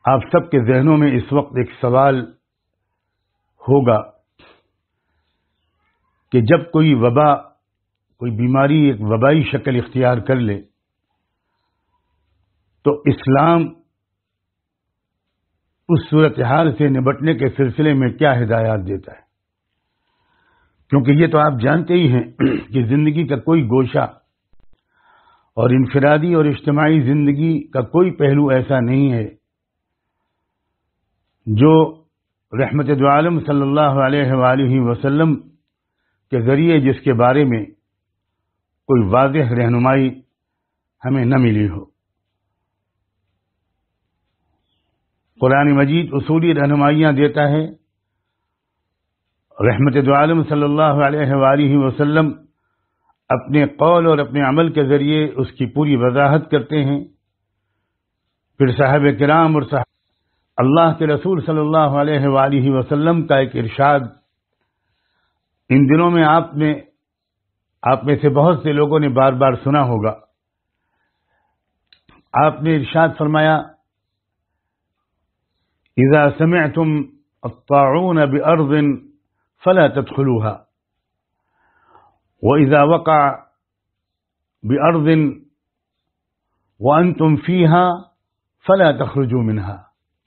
آپ سب کے ذہنوں میں اس وقت ایک سوال ہوگا کہ جب کوئی وبا، کوئی بیماری ایک وبائی شکل اختیار کر لے تو اسلام اس صورتحال سے نمٹنے کے سلسلے میں کیا ہدایات دیتا ہے؟ کیونکہ یہ تو آپ جانتے ہی ہیں کہ زندگی کا کوئی گوشہ اور انفرادی اور اجتماعی زندگی کا کوئی پہلو ایسا نہیں ہے جو رحمت دو عالم صلی اللہ علیہ وآلہ وسلم کے ذریعے جس کے بارے میں کوئی واضح رہنمائی ہمیں نہ ملی ہو۔ قرآن مجید اصولی رہنمائیاں دیتا ہے، رحمت دو عالم صلی اللہ علیہ وآلہ وسلم اپنے قول اور اپنے عمل کے ذریعے اس کی پوری وضاحت کرتے ہیں، پھر صحابہ کرام اور اللہ کے رسول صلی اللہ علیہ وآلہ وسلم کا ایک ارشاد ان دنوں میں آپ میں سے بہت سے لوگوں نے بار بار سنا ہوگا۔ آپ نے ارشاد فرمایا، اذا سمعتم الطاعون بأرض فلا تدخلوها وإذا وقع بأرض وأنتم فيها فلا تخرجوا منها۔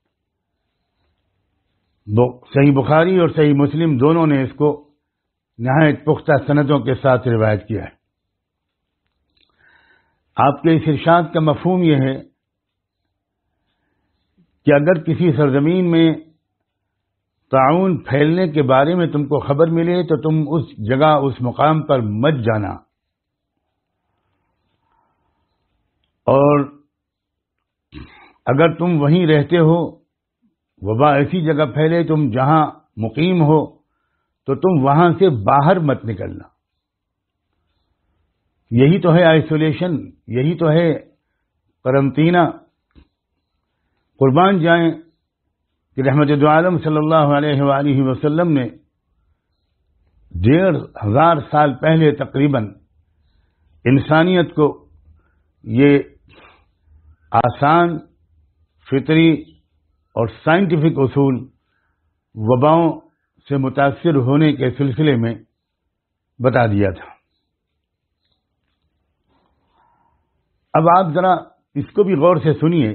صحیح بخاری اور صحیح مسلم دونوں نے اس کو نہایت پختہ سندوں کے ساتھ روایت کیا ہے۔ آپ کے اس ارشاد کا مفہوم یہ ہے کہ اگر کسی سرزمین میں طاعون پھیلنے کے بارے میں تم کو خبر ملے تو تم اس جگہ، اس مقام پر مت جانا، اور اگر تم وہیں رہتے ہو، وبا ایسی جگہ پھیلے تم جہاں مقیم ہو تو تم وہاں سے باہر مت نکلنا۔ یہی تو ہے آئسولیشن، یہی تو ہے قرنطینہ۔ قربان جائیں کہ رحمت دو عالم صلی اللہ علیہ وآلہ وسلم نے 1500 سال پہلے تقریباً انسانیت کو یہ آسان، فطری اور سائنٹیفک اصول وباؤں سے متاثر ہونے کے سلسلے میں بتا دیا تھا۔ اب آپ ذرا اس کو بھی غور سے سنیے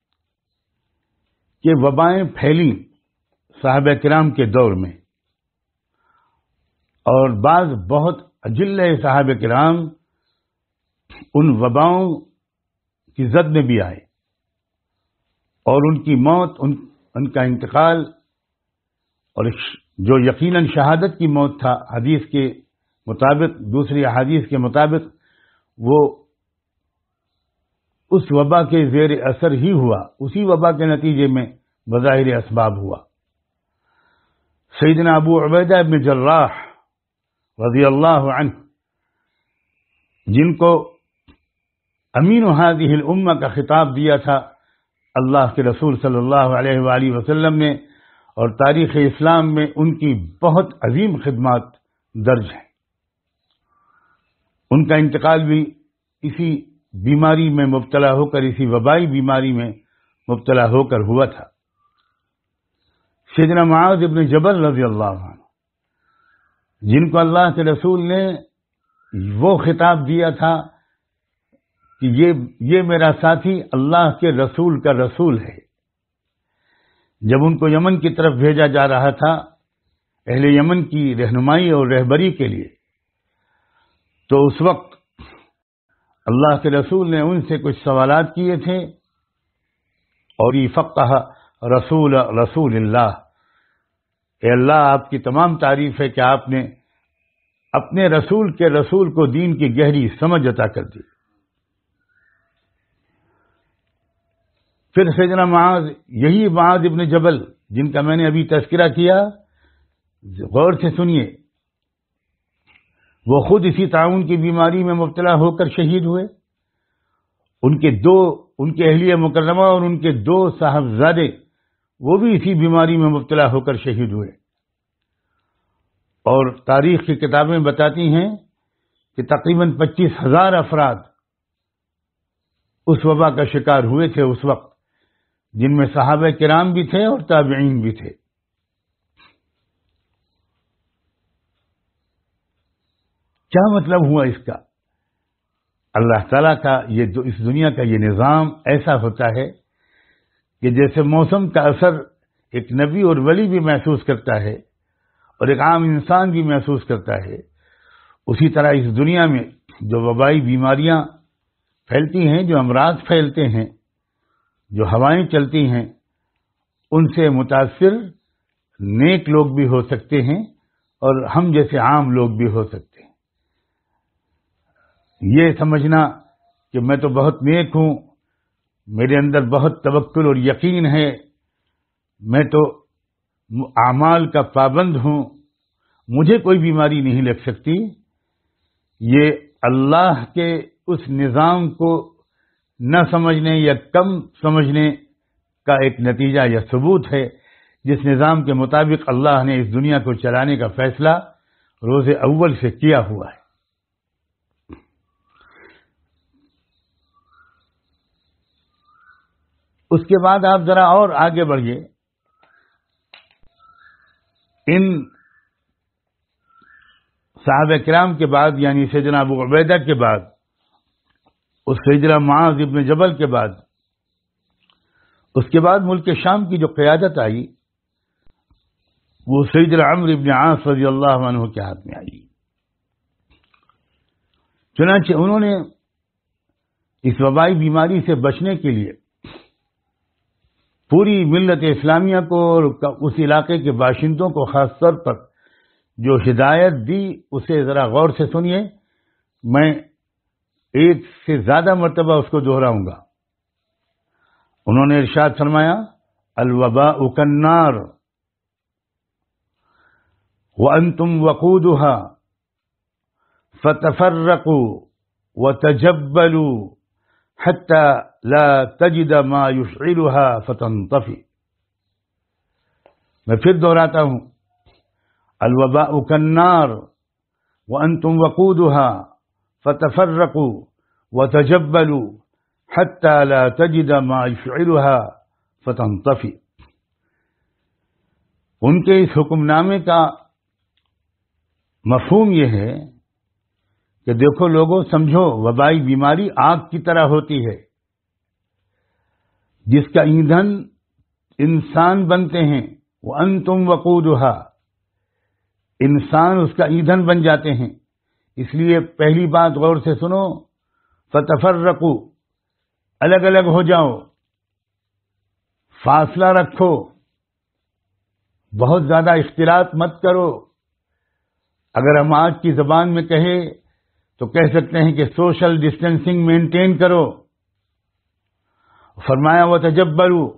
کہ وبائیں پھیلیں صحابہ کرام کے دور میں، اور بعض بہت اجل صحابہ کرام ان وباؤں کی زد میں بھی آئے، اور ان کی موت، ان کا انتقال، اور جو یقیناً شہادت کی موت تھا حدیث کے مطابق، دوسری احادیث کے مطابق، وہ اس وبا کے زیر اثر ہی ہوا، اسی وبا کے نتیجے میں بظاہر اسباب ہوا۔ سیدنا ابو عبیدہ ابن جراح رضی اللہ عنہ، جن کو امین هذه الامہ کا خطاب دیا تھا اللہ کے رسول صلی اللہ علیہ وآلہ وسلم نے، اور تاریخ اسلام میں ان کی بہت عظیم خدمات درج ہیں، ان کا انتقال بھی اسی بیماری میں مبتلا ہو کر، اسی وبائی بیماری میں مبتلا ہو کر ہوا تھا۔ سیدنا معاذ ابن جبل رضی اللہ عنہ، جن کو اللہ کے رسول نے وہ خطاب دیا تھا کہ یہ میرا ساتھی اللہ کے رسول کا رسول ہے، جب ان کو یمن کی طرف بھیجا جا رہا تھا اہل یمن کی رہنمائی اور رہبری کے لیے، تو اس وقت اللہ کے رسول نے ان سے کچھ سوالات کیے تھے، اور یہ فقہ رسول اللہ، اے اللہ آپ کی تمام تعریف ہے کہ آپ نے اپنے رسول کے رسول کو دین کی گہری سمجھ عطا کر دی۔ پھر سیدنا معاذ، یہی معاذ ابن جبل جن کا میں نے ابھی تذکرہ کیا، غور سے سنیے، وہ خود اسی طاعون کی بیماری میں مبتلا ہو کر شہید ہوئے، ان کے اہلیہ مکرمہ اور ان کے 2 صاحبزادے وہ بھی اسی بیماری میں مبتلا ہو کر شہید ہوئے، اور تاریخ کی کتابیں بتاتی ہیں کہ تقریباً 25,000 افراد اس وبا کا شکار ہوئے تھے اس وقت جن میں صحابہ کرام بھی تھے اور تابعین بھی تھے۔ کیا مطلب ہوا اس کا؟ اللہ تعالیٰ کا اس دنیا کا یہ نظام ایسا ہوتا ہے کہ جیسے موسم کا اثر ایک نبی اور ولی بھی محسوس کرتا ہے اور ایک عام انسان بھی محسوس کرتا ہے، اسی طرح اس دنیا میں جو وبائی بیماریاں پھیلتی ہیں، جو امراض پھیلتے ہیں، جو ہوائیں چلتی ہیں، ان سے متاثر نیک لوگ بھی ہو سکتے ہیں اور ہم جیسے عام لوگ بھی ہو سکتے ہیں۔ یہ سمجھنا کہ میں تو بہت نیک ہوں، میرے اندر بہت توکل اور یقین ہے، میں تو اعمال کا پابند ہوں، مجھے کوئی بیماری نہیں لگ سکتی، یہ اللہ کے اس نظام کو نہ سمجھنے یا کم سمجھنے کا ایک نتیجہ یا ثبوت ہے، جس نظام کے مطابق اللہ نے اس دنیا کو چلانے کا فیصلہ روز اول سے کیا ہوا ہے۔ اس کے بعد آپ ذرا اور آگے بڑھیے، ان صحابہ کرام کے بعد، یعنی سیدنا ابو عبیدہ کے بعد، اس سیدنا معاذ ابن جبل کے بعد، اس کے بعد ملک شام کی جو قیادت آئی وہ سیدنا عمرو ابن عاص رضی اللہ عنہ کے ہاتھ میں آئی۔ چنانچہ انہوں نے اس وبائی بیماری سے بچنے کے لیے پوری ملت اسلامیہ کو اور اس علاقے کے باشندوں کو خاص طور پر جو ہدایت دی اسے ذرا غور سے سنیے، میں ایک سے زیادہ مرتبہ اس کو دہراؤں گا۔ انہوں نے ارشاد فرمایا، الوباء کالنار وانتم وقودها فتفرقوا وتجبلوا حتى لا تجد ما يشعلها فتنطفئ۔ میں پھر دہراتا ہوں، الوباء كالنار وانتم وقودها فتفرقوا وتجبلوا حتى لا تجد ما يشعلها فتنطفئ۔ ان کے اس حکم نامے کا مفہوم یہ ہے کہ دیکھو لوگوں، سمجھو وبائی بیماری آگ کی طرح ہوتی ہے جس کا ایندھن انسان بنتے ہیں، وَأَنْتُمْ وَقُودُهَا، انسان اس کا ایندھن بن جاتے ہیں۔ اس لیے پہلی بات غور سے سنو، فَتَفَرَّقُوا، الگ الگ ہو جاؤ، فاصلہ رکھو، بہت زیادہ اختلاط مت کرو۔ اگر ہم آج کی زبان میں کہیں تو کہہ سکتے ہیں کہ سوشل ڈسٹینسنگ مینٹین کرو۔ فرمایا وتجبلوا،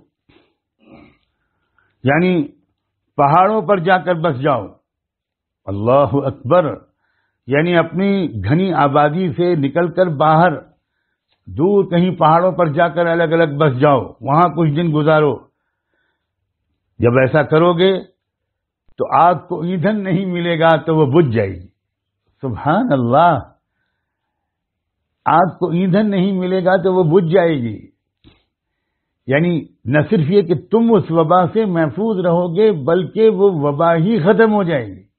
یعنی پہاڑوں پر جا کر بس جاؤ۔ اللہ اکبر، یعنی اپنی گھنی آبادی سے نکل کر باہر دور کہیں پہاڑوں پر جا کر الگ الگ بس جاؤ، وہاں کچھ دن گزارو۔ جب ایسا کرو گے تو آگ کو ایندھن نہیں ملے گا تو وہ بجھ جائے گی۔ سبحان اللہ، آگ کو ایندھن نہیں ملے گا تو وہ بجھ جائے گی۔ یعنی نہ صرف یہ کہ تم اس وبا سے محفوظ رہو گے بلکہ وہ وبا ہی ختم ہو جائے گی۔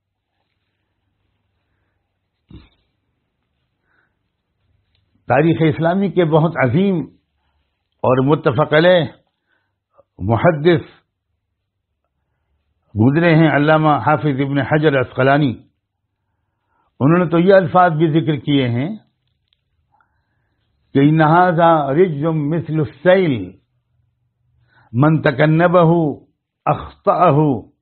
تاریخ اسلامی کے بہت عظیم اور متفق علیہ محدث گزرے ہیں علامہ حافظ ابن حجر عسقلانی، انہوں نے تو یہ الفاظ بھی ذکر کیے ہیں کہ ان ھذا رجز مثل السیل من تکنبہ اخطأہ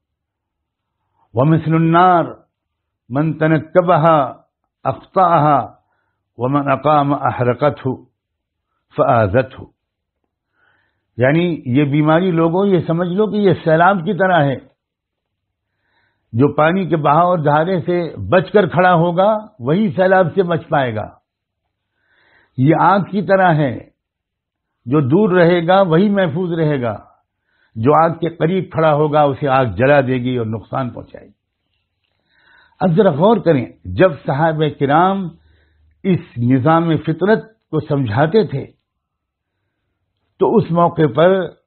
ومثل النار من تنکبہ اخطأہ ومن اقام احرقتہ فآذتہ۔ یعنی یہ بیماری لوگوں یہ سمجھ لو کہ یہ سیلاب کی طرح ہے، جو پانی کے بہاؤ اور دھارے سے بچ کر کھڑا ہوگا وہی سیلاب سے بچ پائے گا۔ یہ آگ کی طرح ہے، جو دور رہے گا وہی محفوظ رہے گا، جو آگ کے قریب کھڑا ہوگا اسے آگ جلا دے گی اور نقصان پہنچائے گی۔ اب ذرا غور کریں، جب صحابہ کرام اس نظام فطرت کو سمجھاتے تھے تو اس موقع پر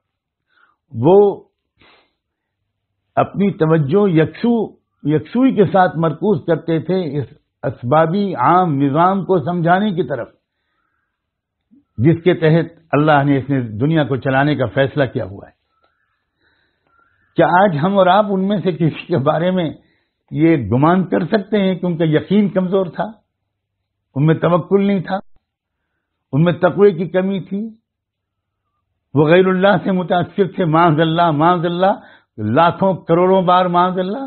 وہ اپنی توجہ یکسوئی کے ساتھ مرکوز کرتے تھے اس اسبابی عام نظام کو سمجھانے کی طرف، جس کے تحت اللہ نے اس دنیا کو چلانے کا فیصلہ کیا ہوا ہے۔ کیا آج ہم اور آپ ان میں سے کسی کے بارے میں یہ گمان کر سکتے ہیں کہ ان کا یقین کمزور تھا، ان میں توکل نہیں تھا، ان میں تقوی کی کمی تھی، وہ غیر اللہ سے متاثر تھے؟ معاذ اللہ، معاذ اللہ، لاکھوں کروڑوں بار معاذ اللہ۔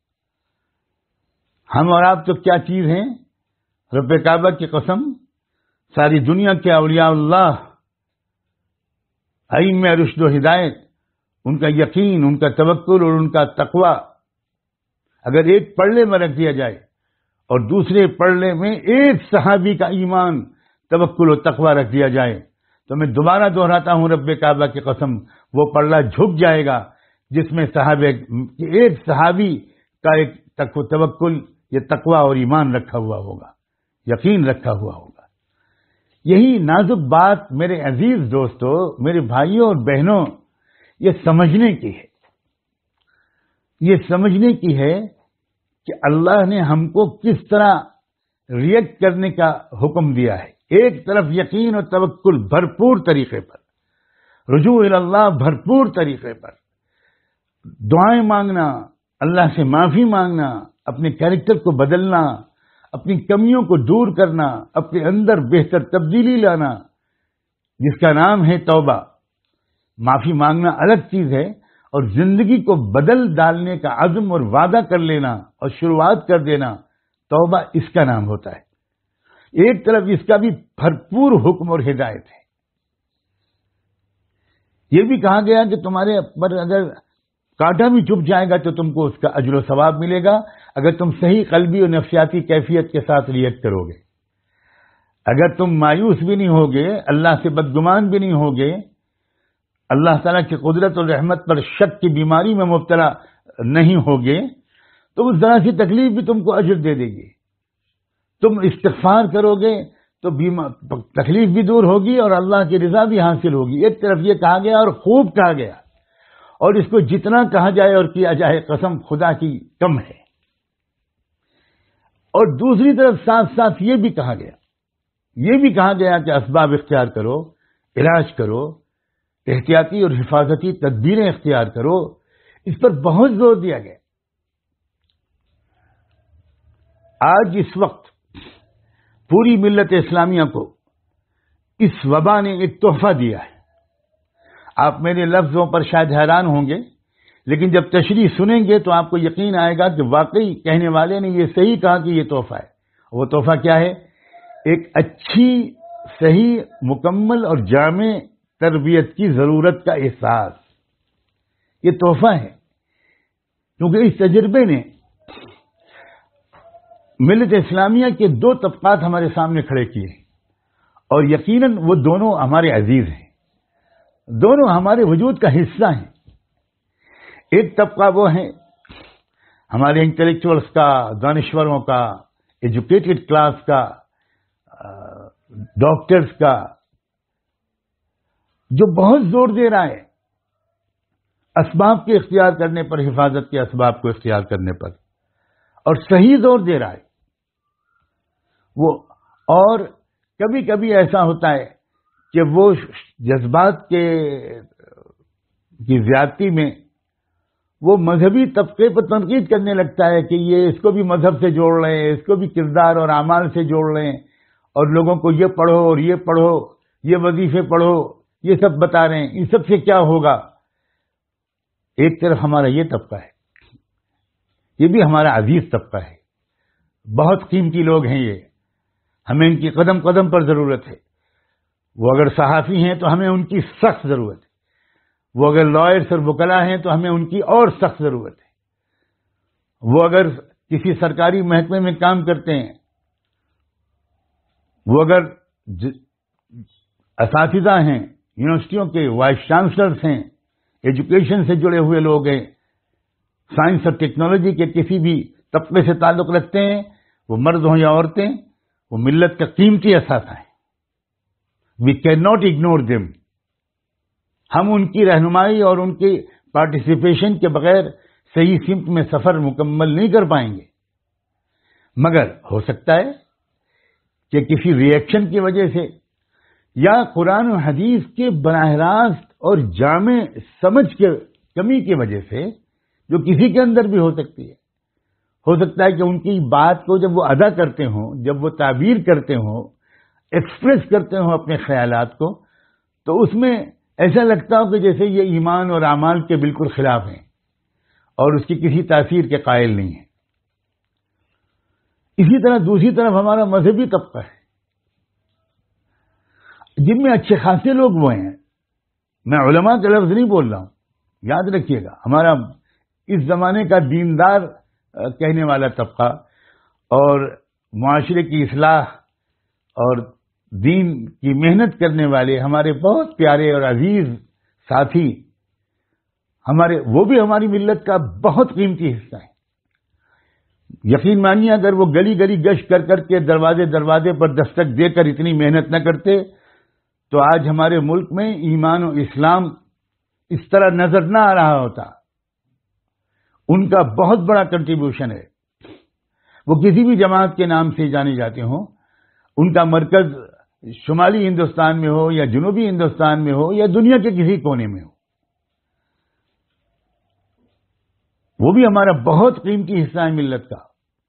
ہم اور آپ تو کیا چیز ہیں؟ رب کعبہ کی قسم، ساری دنیا کے اولیاء اللہ، ائمہ رشد و ہدایت، ان کا یقین، ان کا توکل اور ان کا تقوی اگر ایک پلڑے میں رکھ دیا جائے اور دوسرے پلڑے میں ایک صحابی کا ایمان، توکل و تقوی رکھ دیا جائے تو میں دوبارہ دہراتا ہوں رب کعبہ کی قسم، وہ پلڑا جھک جائے گا جس میں ایک صحابی کا ایک توکل، یہ تقوی اور ایمان رکھا ہوا ہوگا، یقین رکھا ہوا ہوگا۔ یہی نازک بات میرے عزیز دوستو، میرے بھائیوں اور بہنوں، یہ سمجھنے کی ہے، یہ سمجھنے کی ہے کہ اللہ نے ہم کو کس طرح ریئیکٹ کرنے کا حکم دیا ہے۔ ایک طرف یقین اور توکل بھرپور طریقے پر، رجوع اللہ بھرپور طریقے پر، دعائیں مانگنا، اللہ سے معافی مانگنا، اپنے کیریکٹر کو بدلنا، اپنی کمیوں کو دور کرنا، اپنے اندر بہتر تبدیلی لانا، جس کا نام ہے توبہ۔ معافی مانگنا الگ چیز ہے، اور زندگی کو بدل ڈالنے کا عزم اور وعدہ کر لینا اور شروعات کر دینا، توبہ اس کا نام ہوتا ہے۔ ایک طرف اس کا بھی بھرپور حکم اور ہدایت ہے۔ یہ بھی کہا گیا کہ تمہارے پر اگر کانٹا بھی چبھ جائے گا تو تم کو اس کا اجر و ثواب ملے گا، اگر تم صحیح قلبی اور نفسیاتی کیفیت کے ساتھ ریئیکٹ کرو گے۔ اگر تم مایوس بھی نہیں ہوگے، اللہ سے بدگمان بھی نہیں ہوگے، اللہ تعالیٰ کی قدرت اور رحمت پر شک کی بیماری میں مبتلا نہیں ہوگے، تو اس ذرا سی تکلیف بھی تم کو اجر دے دے گی۔ تم استغفار کرو گے تو تکلیف بھی دور ہوگی اور اللہ کی رضا بھی حاصل ہوگی۔ ایک طرف یہ کہا گیا اور خوب کہا گیا، اور اس کو جتنا کہا جائے اور کیا جائے قسم خدا کی کم ہے۔ اور دوسری طرف ساتھ ساتھ یہ بھی کہا گیا کہ اسباب اختیار کرو، علاج کرو، احتیاطی اور حفاظتی تدبیریں اختیار کرو، اس پر بہت زور دیا گیا۔ آج اس وقت پوری ملت اسلامیہ کو اس وبا نے ایک تحفہ دیا ہے۔ آپ میرے لفظوں پر شاید حیران ہوں گے، لیکن جب تشریح سنیں گے تو آپ کو یقین آئے گا کہ واقعی کہنے والے نے یہ صحیح کہا کہ یہ تحفہ ہے۔ وہ تحفہ کیا ہے؟ ایک اچھی، صحیح، مکمل اور جامع تربیت کی ضرورت کا احساس، یہ تحفہ ہے۔ کیونکہ اس تجربے نے ملت اسلامیہ کے دو طبقات ہمارے سامنے کھڑے کیے، اور یقیناً وہ دونوں ہمارے عزیز ہیں، دونوں ہمارے وجود کا حصہ ہیں۔ ایک طبقہ وہ ہے ہمارے انٹلیکچوئلس کا، دانشوروں کا، ایجوکیٹڈ کلاس کا، ڈاکٹرز کا، جو بہت زور دے رہا ہے اسباب کے اختیار کرنے پر، حفاظت کے اسباب کو اختیار کرنے پر، اور صحیح زور دے رہا ہے وہ۔ اور کبھی کبھی ایسا ہوتا ہے کہ وہ جذبات کی زیادتی میں وہ مذہبی طبقے پر تنقید کرنے لگتا ہے کہ یہ اس کو بھی مذہب سے جوڑ رہے ہیں، اس کو بھی کردار اور اعمال سے جوڑ رہے ہیں، اور لوگوں کو یہ پڑھو اور یہ پڑھو، یہ وظیفے پڑھو، یہ سب بتا رہے ہیں، ان سب سے کیا ہوگا۔ ایک طرف ہمارا یہ طبقہ ہے، یہ بھی ہمارا عزیز طبقہ ہے، بہت قیمتی لوگ ہیں یہ، ہمیں ان کی قدم قدم پر ضرورت ہے۔ وہ اگر صحافی ہیں تو ہمیں ان کی سخت ضرورت ہے، وہ اگر لائرز اور وکلاء ہیں تو ہمیں ان کی اور سخت ضرورت ہے، وہ اگر کسی سرکاری محکمے میں کام کرتے ہیں، وہ اگر اساتذہ ہیں، یونیورسٹیوں کے وائس چانسلرز ہیں، ایجوکیشن سے جڑے ہوئے لوگ ہیں، سائنس اور ٹیکنالوجی کے کسی بھی طبقے سے تعلق رکھتے ہیں، وہ مرد ہوں یا عورتیں، وہ ملت کا قیمتی اثاثہ ہیں۔ We can not ignore them. ہم ان کی رہنمائی اور ان کی پارٹیسپیشن کے بغیر صحیح سمت میں سفر مکمل نہیں کر پائیں گے. مگر ہو سکتا ہے کہ کسی ری ایکشن کی وجہ سے یا قرآن و حدیث کے براہ راست اور جامع سمجھ کے کمی کی وجہ سے، جو کسی کے اندر بھی ہو سکتی ہے، ہو سکتا ہے کہ ان کی بات کو جب وہ ادا کرتے ہوں، جب وہ تعبیر کرتے ہوں، ایکسپریس کرتے ہوں اپنے خیالات کو، تو اس میں ایسا لگتا ہو کہ جیسے یہ ایمان اور اعمال کے بالکل خلاف ہیں اور اس کی کسی تاثیر کے قائل نہیں ہیں. اسی طرح دوسری طرف ہمارا مذہبی طبقہ ہے، جن میں اچھے خاصے لوگ وہ ہیں. میں علماء کا لفظ نہیں بول رہا ہوں، یاد رکھیے گا، ہمارا اس زمانے کا دیندار کہنے والا طبقہ اور معاشرے کی اصلاح اور دین کی محنت کرنے والے ہمارے بہت پیارے اور عزیز ساتھی، وہ بھی ہماری ملت کا بہت قیمتی حصہ ہے. یقین مانیے اگر وہ گلی گلی گشت کر کر کے دروازے دروازے پر دستک دے کر اتنی محنت نہ کرتے تو آج ہمارے ملک میں ایمان و اسلام اس طرح نظر نہ آ رہا ہوتا. ان کا بہت بڑا کنٹریبیوشن ہے. وہ کسی بھی جماعت کے نام سے جانے جاتے ہوں، ان کا مرکز شمالی ہندوستان میں ہو یا جنوبی ہندوستان میں ہو یا دنیا کے کسی کونے میں ہو، وہ بھی ہمارا بہت قیمتی حصہ ہے ملت کا.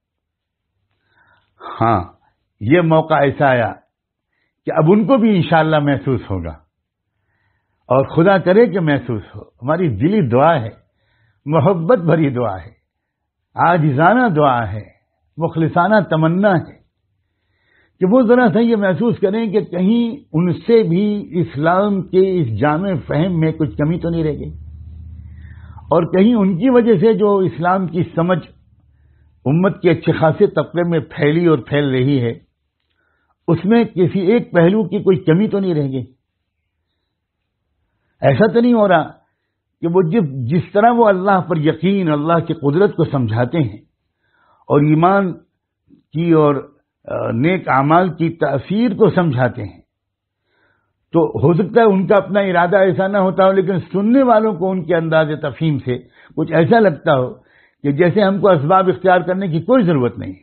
ہاں، یہ موقع ایسا آیا کہ اب ان کو بھی انشاءاللہ محسوس ہوگا، اور خدا کرے کہ محسوس ہو. ہماری دلی دعا ہے، محبت بھری دعا ہے، عاجزانہ دعا ہے، مخلصانہ تمنا ہے کہ وہ ذرا سا یہ محسوس کریں کہ کہیں ان سے بھی اسلام کے اس جامع فہم میں کچھ کمی تو نہیں رہ گئی، اور کہیں ان کی وجہ سے جو اسلام کی سمجھ امت کے اچھے خاصے طبقے میں پھیلی اور پھیل رہی ہے، اس میں کسی ایک پہلو کی کوئی کمی تو نہیں رہ گئی. ایسا تو نہیں ہو رہا کہ وہ جس طرح وہ اللہ پر یقین، اللہ کی قدرت کو سمجھاتے ہیں اور ایمان کی اور نیک اعمال کی تاثیر کو سمجھاتے ہیں، تو ہو سکتا ہے ان کا اپنا ارادہ ایسا نہ ہوتا ہو، لیکن سننے والوں کو ان کے انداز تفہیم سے کچھ ایسا لگتا ہو کہ جیسے ہم کو اسباب اختیار کرنے کی کوئی ضرورت نہیں ہے.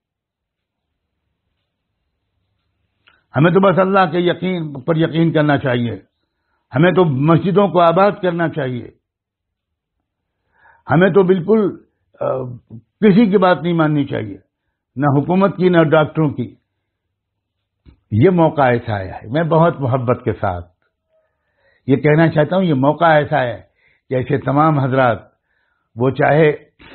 ہمیں تو بس اللہ کے یقین پر یقین کرنا چاہیے، ہمیں تو مسجدوں کو آباد کرنا چاہیے، ہمیں تو بالکل کسی کی بات نہیں ماننی چاہیے، نہ حکومت کی نہ ڈاکٹروں کی. یہ موقع ایسا آیا ہے، میں بہت محبت کے ساتھ یہ کہنا چاہتا ہوں، یہ موقع ایسا ہے کہ ایسے تمام حضرات، وہ چاہے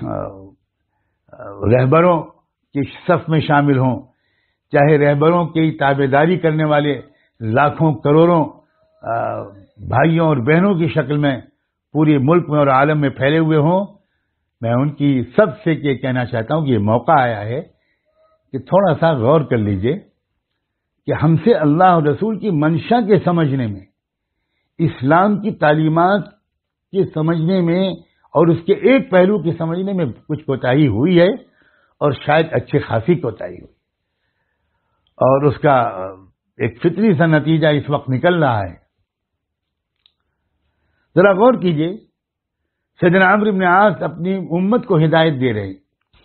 رہبروں کی صف میں شامل ہوں، چاہے رہبروں کی تابعداری کرنے والے لاکھوں کروڑوں بھائیوں اور بہنوں کی شکل میں پورے ملک میں اور عالم میں پھیلے ہوئے ہوں، میں ان کی سب سے یہ کہنا چاہتا ہوں کہ یہ موقع آیا ہے کہ تھوڑا سا غور کر لیجئے کہ ہم سے اللہ اور رسول کی منشا کے سمجھنے میں، اسلام کی تعلیمات کے سمجھنے میں اور اس کے ایک پہلو کے سمجھنے میں کچھ کوتاہی ہوئی ہے، اور شاید اچھی خاصی کوتاہی ہوئی، اور اس کا ایک فطری سا نتیجہ اس وقت نکل رہا ہے. ذرا غور کیجئے، سیدنا عمرو بن عاص اپنی امت کو ہدایت دے رہے ہیں،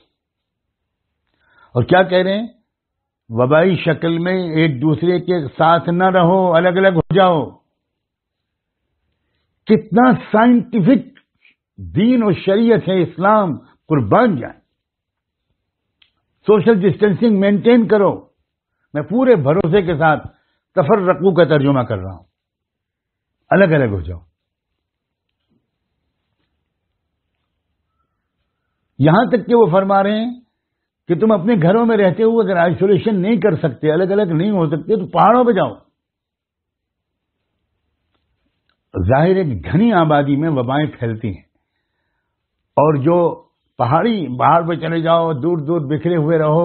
اور کیا کہہ رہے ہیں؟ وبائی شکل میں ایک دوسرے کے ساتھ نہ رہو، الگ الگ ہو جاؤ. کتنا سائنٹیفک دین اور شریعت ہے اسلام، قربان جائیں. سوشل ڈسٹینسنگ مینٹین کرو. میں پورے بھروسے کے ساتھ تفرقو کا ترجمہ کر رہا ہوں، الگ الگ ہو جاؤ. یہاں تک کہ وہ فرما رہے ہیں کہ تم اپنے گھروں میں رہتے ہوئے اگر آئسولیشن نہیں کر سکتے، الگ الگ نہیں ہو سکتے، تو پہاڑوں پہ جاؤ. ظاہر ہے کہ گھنی آبادی میں وبائیں پھیلتی ہیں، اور جو پہاڑ پہ چلے جاؤ، دور دور بکھرے ہوئے رہو،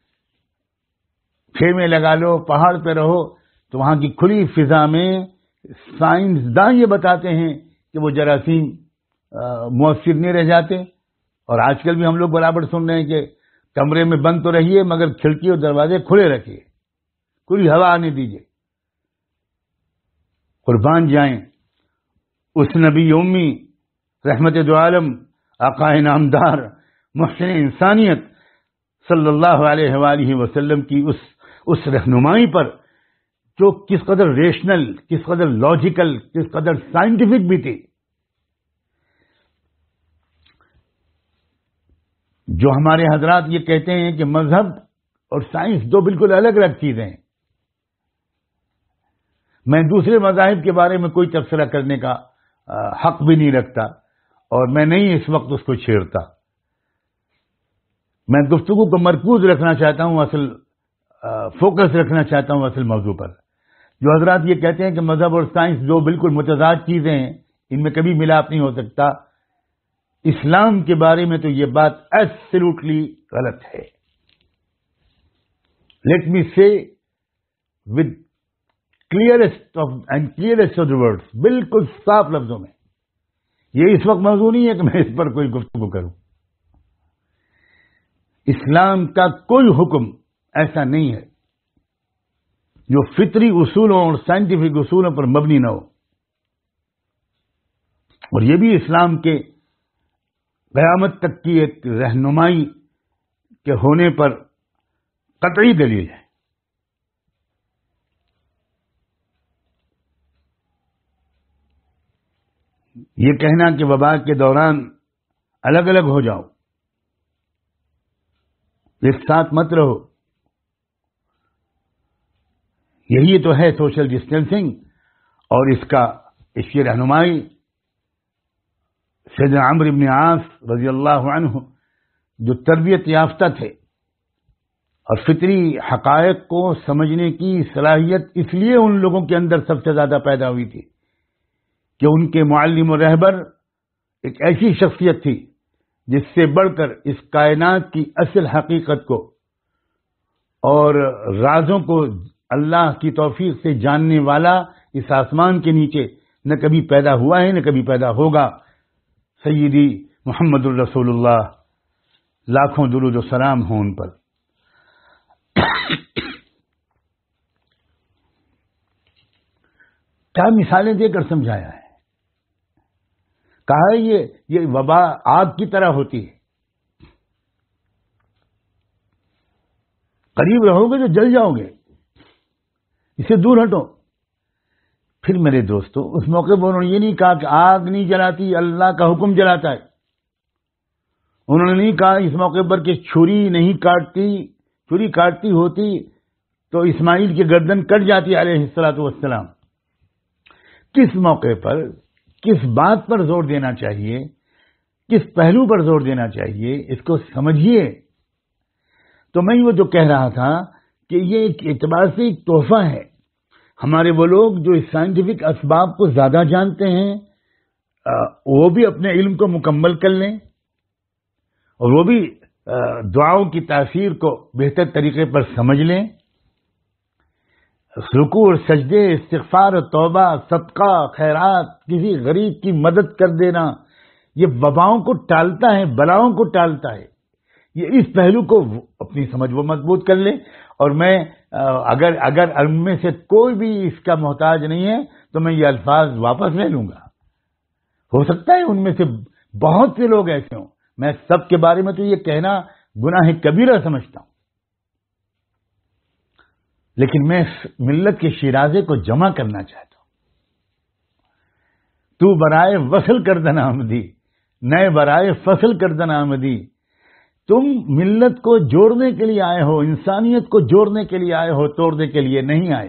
خیمے لگا لو، پہاڑ پہ رہو، تو وہاں کی کھلی فضا میں سائنسداں یہ بتاتے ہیں کہ وہ جراثیم مؤثر نہیں رہ جاتے. اور آج کل بھی ہم لوگ برابر سن رہے ہیں کہ کمرے میں بند تو رہیے مگر کھڑکی اور دروازے کھلے رکھیے، کھلی ہوا آنے دیجیے. قربان جائیں، اس نبی امی رحمت دو عالم آقا نامدار محسن انسانیت صلی اللہ علیہ وآلہ وسلم کی اس رہنمائی پر جو کس قدر ریشنل، کس قدر لاجیکل، کس قدر سائنٹیفک بھی تھی. جو ہمارے حضرات یہ کہتے ہیں کہ مذہب اور سائنس دو بالکل الگ الگ چیزیں ہیں. میں دوسرے مذاہب کے بارے میں کوئی تبصرہ کرنے کا حق بھی نہیں رکھتا اور میں نہیں اس وقت اس کو چھیڑتا. میں گفتگو کو مرکوز رکھنا چاہتا ہوں، اصل فوکس رکھنا چاہتا ہوں اصل موضوع پر. جو حضرات یہ کہتے ہیں کہ مذہب اور سائنس دو بالکل متضاد چیزیں ہیں، ان میں کبھی ملاپ نہیں ہو سکتا، اسلام کے بارے میں تو یہ بات ایبسلیوٹلی غلط ہے. Let me say with clearest of the words, بالکل صاف لفظوں میں. یہ اس وقت موضوع نہیں ہے کہ میں اس پر کوئی گفتگو کروں. اسلام کا کوئی حکم ایسا نہیں ہے جو فطری اصولوں اور سائنٹیفک اصولوں پر مبنی نہ ہو. اور یہ بھی اسلام کے قیامت تک کی ایک رہنمائی کے ہونے پر قطعی دلیل ہے. یہ کہنا کہ وبا کے دوران الگ الگ ہو جاؤ، ایک ساتھ مت رہو، یہی تو ہے سوشل ڈسٹینسنگ. اور اس کی رہنمائی سیدنا عمرو بن عاص رضی اللہ عنہ جو تربیت یافتہ تھے اور فطری حقائق کو سمجھنے کی صلاحیت اس لیے ان لوگوں کے اندر سب سے زیادہ پیدا ہوئی تھی کہ ان کے معلم و رہبر ایک ایسی شخصیت تھی جس سے بڑھ کر اس کائنات کی اصل حقیقت کو اور رازوں کو اللہ کی توفیق سے جاننے والا اس آسمان کے نیچے نہ کبھی پیدا ہوا ہے نہ کبھی پیدا ہوگا. سیدی محمد الرسول اللہ، لاکھوں درود و سلام ہوں ان پر. کیا مثالیں دے کر سمجھایا ہے. کہا ہے یہ وبا آگ کی طرح ہوتی ہے، قریب رہو گے تو جل جاؤ گے، اسے دور ہٹو. پھر میرے دوستو اس موقع پر انہوں نے یہ نہیں کہا کہ آگ نہیں جلاتی، اللہ کا حکم جلاتا ہے. انہوں نے نہیں کہا اس موقع پر کہ چھری کاٹتی ہوتی تو اسماعیل کی گردن کٹ جاتی علیہ الصلوۃ والسلام. کس موقع پر کس بات پر زور دینا چاہیے، کس پہلو پر زور دینا چاہیے، اس کو سمجھیے. تو میں وہ جو کہہ رہا تھا کہ یہ ایک اعتبار سے ایک تحفہ ہے. ہمارے وہ لوگ جو اس سائنٹیفک اسباب کو زیادہ جانتے ہیں وہ بھی اپنے علم کو مکمل کر لیں اور وہ بھی دعاؤں کی تاثیر کو بہتر طریقے پر سمجھ لیں. رکوع اور سجدے، استغفار و توبہ، صدقہ، خیرات، کسی غریب کی مدد کر دینا، یہ وباؤں کو ٹالتا ہے، بلاؤں کو ٹالتا ہے. یہ اس پہلو کو اپنی سمجھ وہ مضبوط کر لیں. اور میں اگر ان میں سے کوئی بھی اس کا محتاج نہیں ہے تو میں یہ الفاظ واپس لے لوں گا. ہو سکتا ہے ان میں سے بہت سے لوگ ایسے ہوں. میں سب کے بارے میں تو یہ کہنا گناہ کبیرہ سمجھتا ہوں، لیکن میں ملت کے شیرازے کو جمع کرنا چاہتا ہوں. تو برائے وصل کردن آمدی، نئے برائے فصل کردن آمدی. تم ملت کو جوڑنے کے لیے آئے ہو، انسانیت کو جوڑنے کے لیے آئے ہو، توڑنے کے لیے نہیں آئے.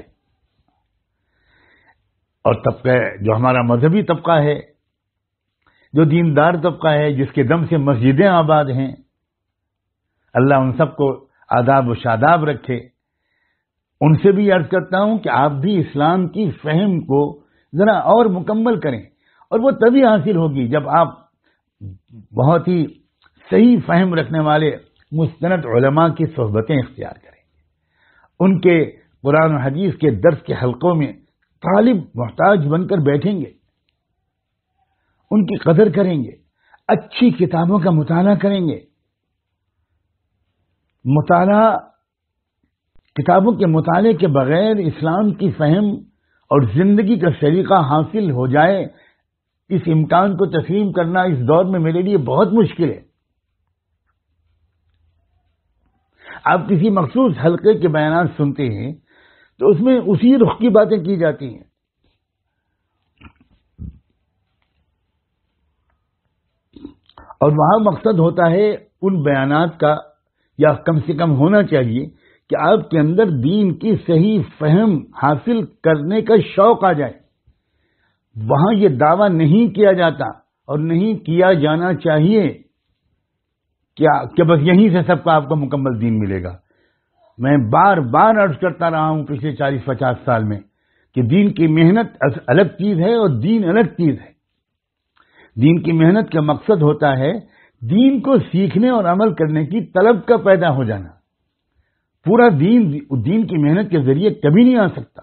اور طبقہ جو ہمارا مذہبی طبقہ ہے، جو دیندار طبقہ ہے، جس کے دم سے مسجدیں آباد ہیں، اللہ ان سب کو آداب و شاداب رکھے. ان سے بھی عرض کرتا ہوں کہ آپ بھی اسلام کی فہم کو ذرا اور مکمل کریں. اور وہ تبھی حاصل ہوگی جب آپ بہت ہی صحیح فہم رکھنے والے مستند علماء کی صحبتیں اختیار کریں، ان کے قرآن و حدیث کے درس کے حلقوں میں طالب محتاج بن کر بیٹھیں گے، ان کی قدر کریں گے، اچھی کتابوں کا مطالعہ کریں گے. کتابوں کے مطالعے کے بغیر اسلام کی فہم اور زندگی کا سلیقہ حاصل ہو جائے اس امکان کو تسلیم کرنا اس دور میں میرے لیے بہت مشکل ہے۔ آپ کسی مخصوص حلقے کے بیانات سنتے ہیں تو اس میں اسی رخ کی باتیں کی جاتی ہیں، اور وہاں مقصد ہوتا ہے ان بیانات کا، یا کم سے کم ہونا چاہیے کہ آپ کے اندر دین کی صحیح فہم حاصل کرنے کا شوق آ جائے۔ وہاں یہ دعویٰ نہیں کیا جاتا اور نہیں کیا جانا چاہیے کہ بس یہیں سے سب کا آپ کو مکمل دین ملے گا۔ میں بار بار عرض کرتا رہا ہوں پچھلے 40-50 سال میں کہ دین کی محنت الگ چیز ہے اور دین الگ چیز ہے۔ دین کی محنت کا مقصد ہوتا ہے دین کو سیکھنے اور عمل کرنے کی طلب کا پیدا ہو جانا۔ پورا دین کی محنت کے ذریعے کبھی نہیں آ سکتا،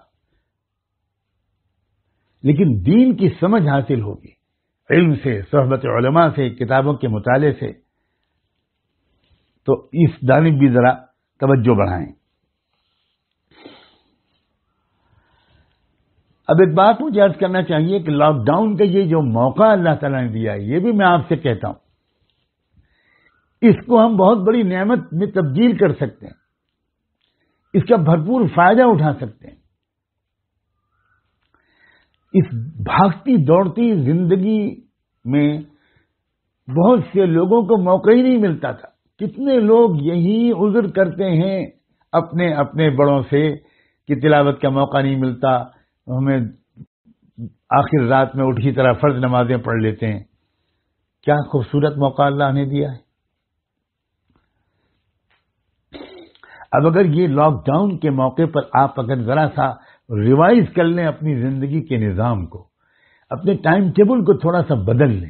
لیکن دین کی سمجھ حاصل ہوگی علم سے، صحبت علماء سے، کتابوں کے مطالعے سے۔ تو اس جانب بھی ذرا توجہ بڑھائیں۔ اب ایک بات مجھے عرض کرنا چاہیے کہ لاک ڈاؤن کا یہ جو موقع اللہ تعالیٰ نے دیا ہے، یہ بھی میں آپ سے کہتا ہوں، اس کو ہم بہت بڑی نعمت میں تبدیل کر سکتے ہیں، اس کا بھرپور فائدہ اٹھا سکتے ہیں۔ اس بھاگتی دوڑتی زندگی میں بہت سے لوگوں کو موقع ہی نہیں ملتا تھا۔ کتنے لوگ یہی عذر کرتے ہیں اپنے اپنے بڑوں سے کہ تلاوت کا موقع نہیں ملتا، ہمیں آخر رات میں اٹھی طرح فرض نمازیں پڑھ لیتے ہیں۔ کیا خوبصورت موقع اللہ نے دیا ہے۔ اب اگر یہ لاک ڈاؤن کے موقع پر آپ اگر ذرا سا ریوائز کر لیں اپنی زندگی کے نظام کو، اپنے ٹائم ٹیبل کو تھوڑا سا بدل لیں،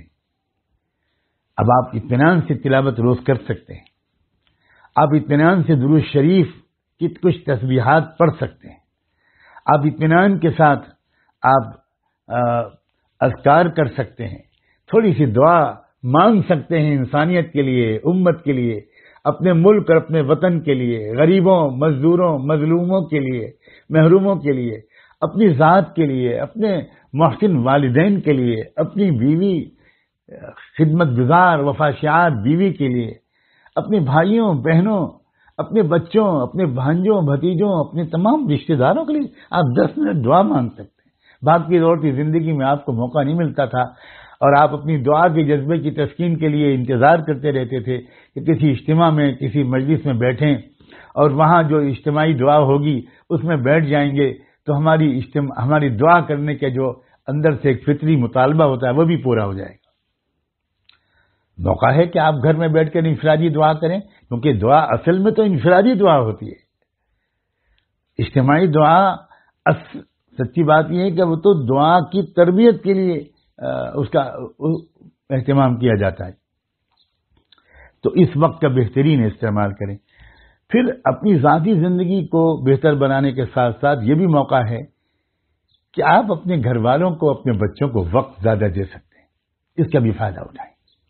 اب آپ اطمینان سے تلاوت روز کر سکتے ہیں، آپ اطمینان سے درود شریف کی کچھ تسبیحات پڑھ سکتے ہیں، آپ اطمینان کے ساتھ آپ اذکار کر سکتے ہیں، تھوڑی سی دعا مانگ سکتے ہیں انسانیت کے لیے، امت کے لیے، اپنے ملک اور اپنے وطن کے لیے، غریبوں، مزدوروں، مظلوموں کے لیے، محروموں کے لیے، اپنی ذات کے لیے، اپنے محسن والدین کے لیے، اپنی بیوی، خدمت گزار وفاشیار بیوی کے لیے، اپنے بھائیوں بہنوں، اپنے بچوں، اپنے بھانجوں بھتیجوں، اپنے تمام رشتہ داروں کے لیے آپ 10 منٹ دعا مانگ سکتے ہیں۔ بھاگتی دوڑتی زندگی میں آپ کو موقع نہیں ملتا تھا اور آپ اپنی دعا کے جذبے کی تسکین کے لیے انتظار کرتے رہتے تھے کہ کسی اجتماع میں، کسی مجلس میں بیٹھیں اور وہاں جو اجتماعی دعا ہوگی اس میں بیٹھ جائیں گے تو ہماری دعا کرنے کے جو اندر سے ایک فطری مطالبہ ہوتا ہے وہ بھی پورا ہو جائے گا۔ موقع ہے کہ آپ گھر میں بیٹھ کر انفرادی دعا کریں، کیونکہ دعا اصل میں تو انفرادی دعا ہوتی ہے۔ اجتماعی دعا سچی بات یہ ہے کہ وہ تو دعا کی تربیت کے لیے اس کا اہتمام کیا جاتا ہے۔ تو اس وقت کا بہترین استعمال کریں۔ پھر اپنی ذاتی زندگی کو بہتر بنانے کے ساتھ ساتھ یہ بھی موقع ہے کہ آپ اپنے گھر والوں کو، اپنے بچوں کو وقت زیادہ دے سکتے ہیں، اس کا بھی فائدہ اٹھائیں۔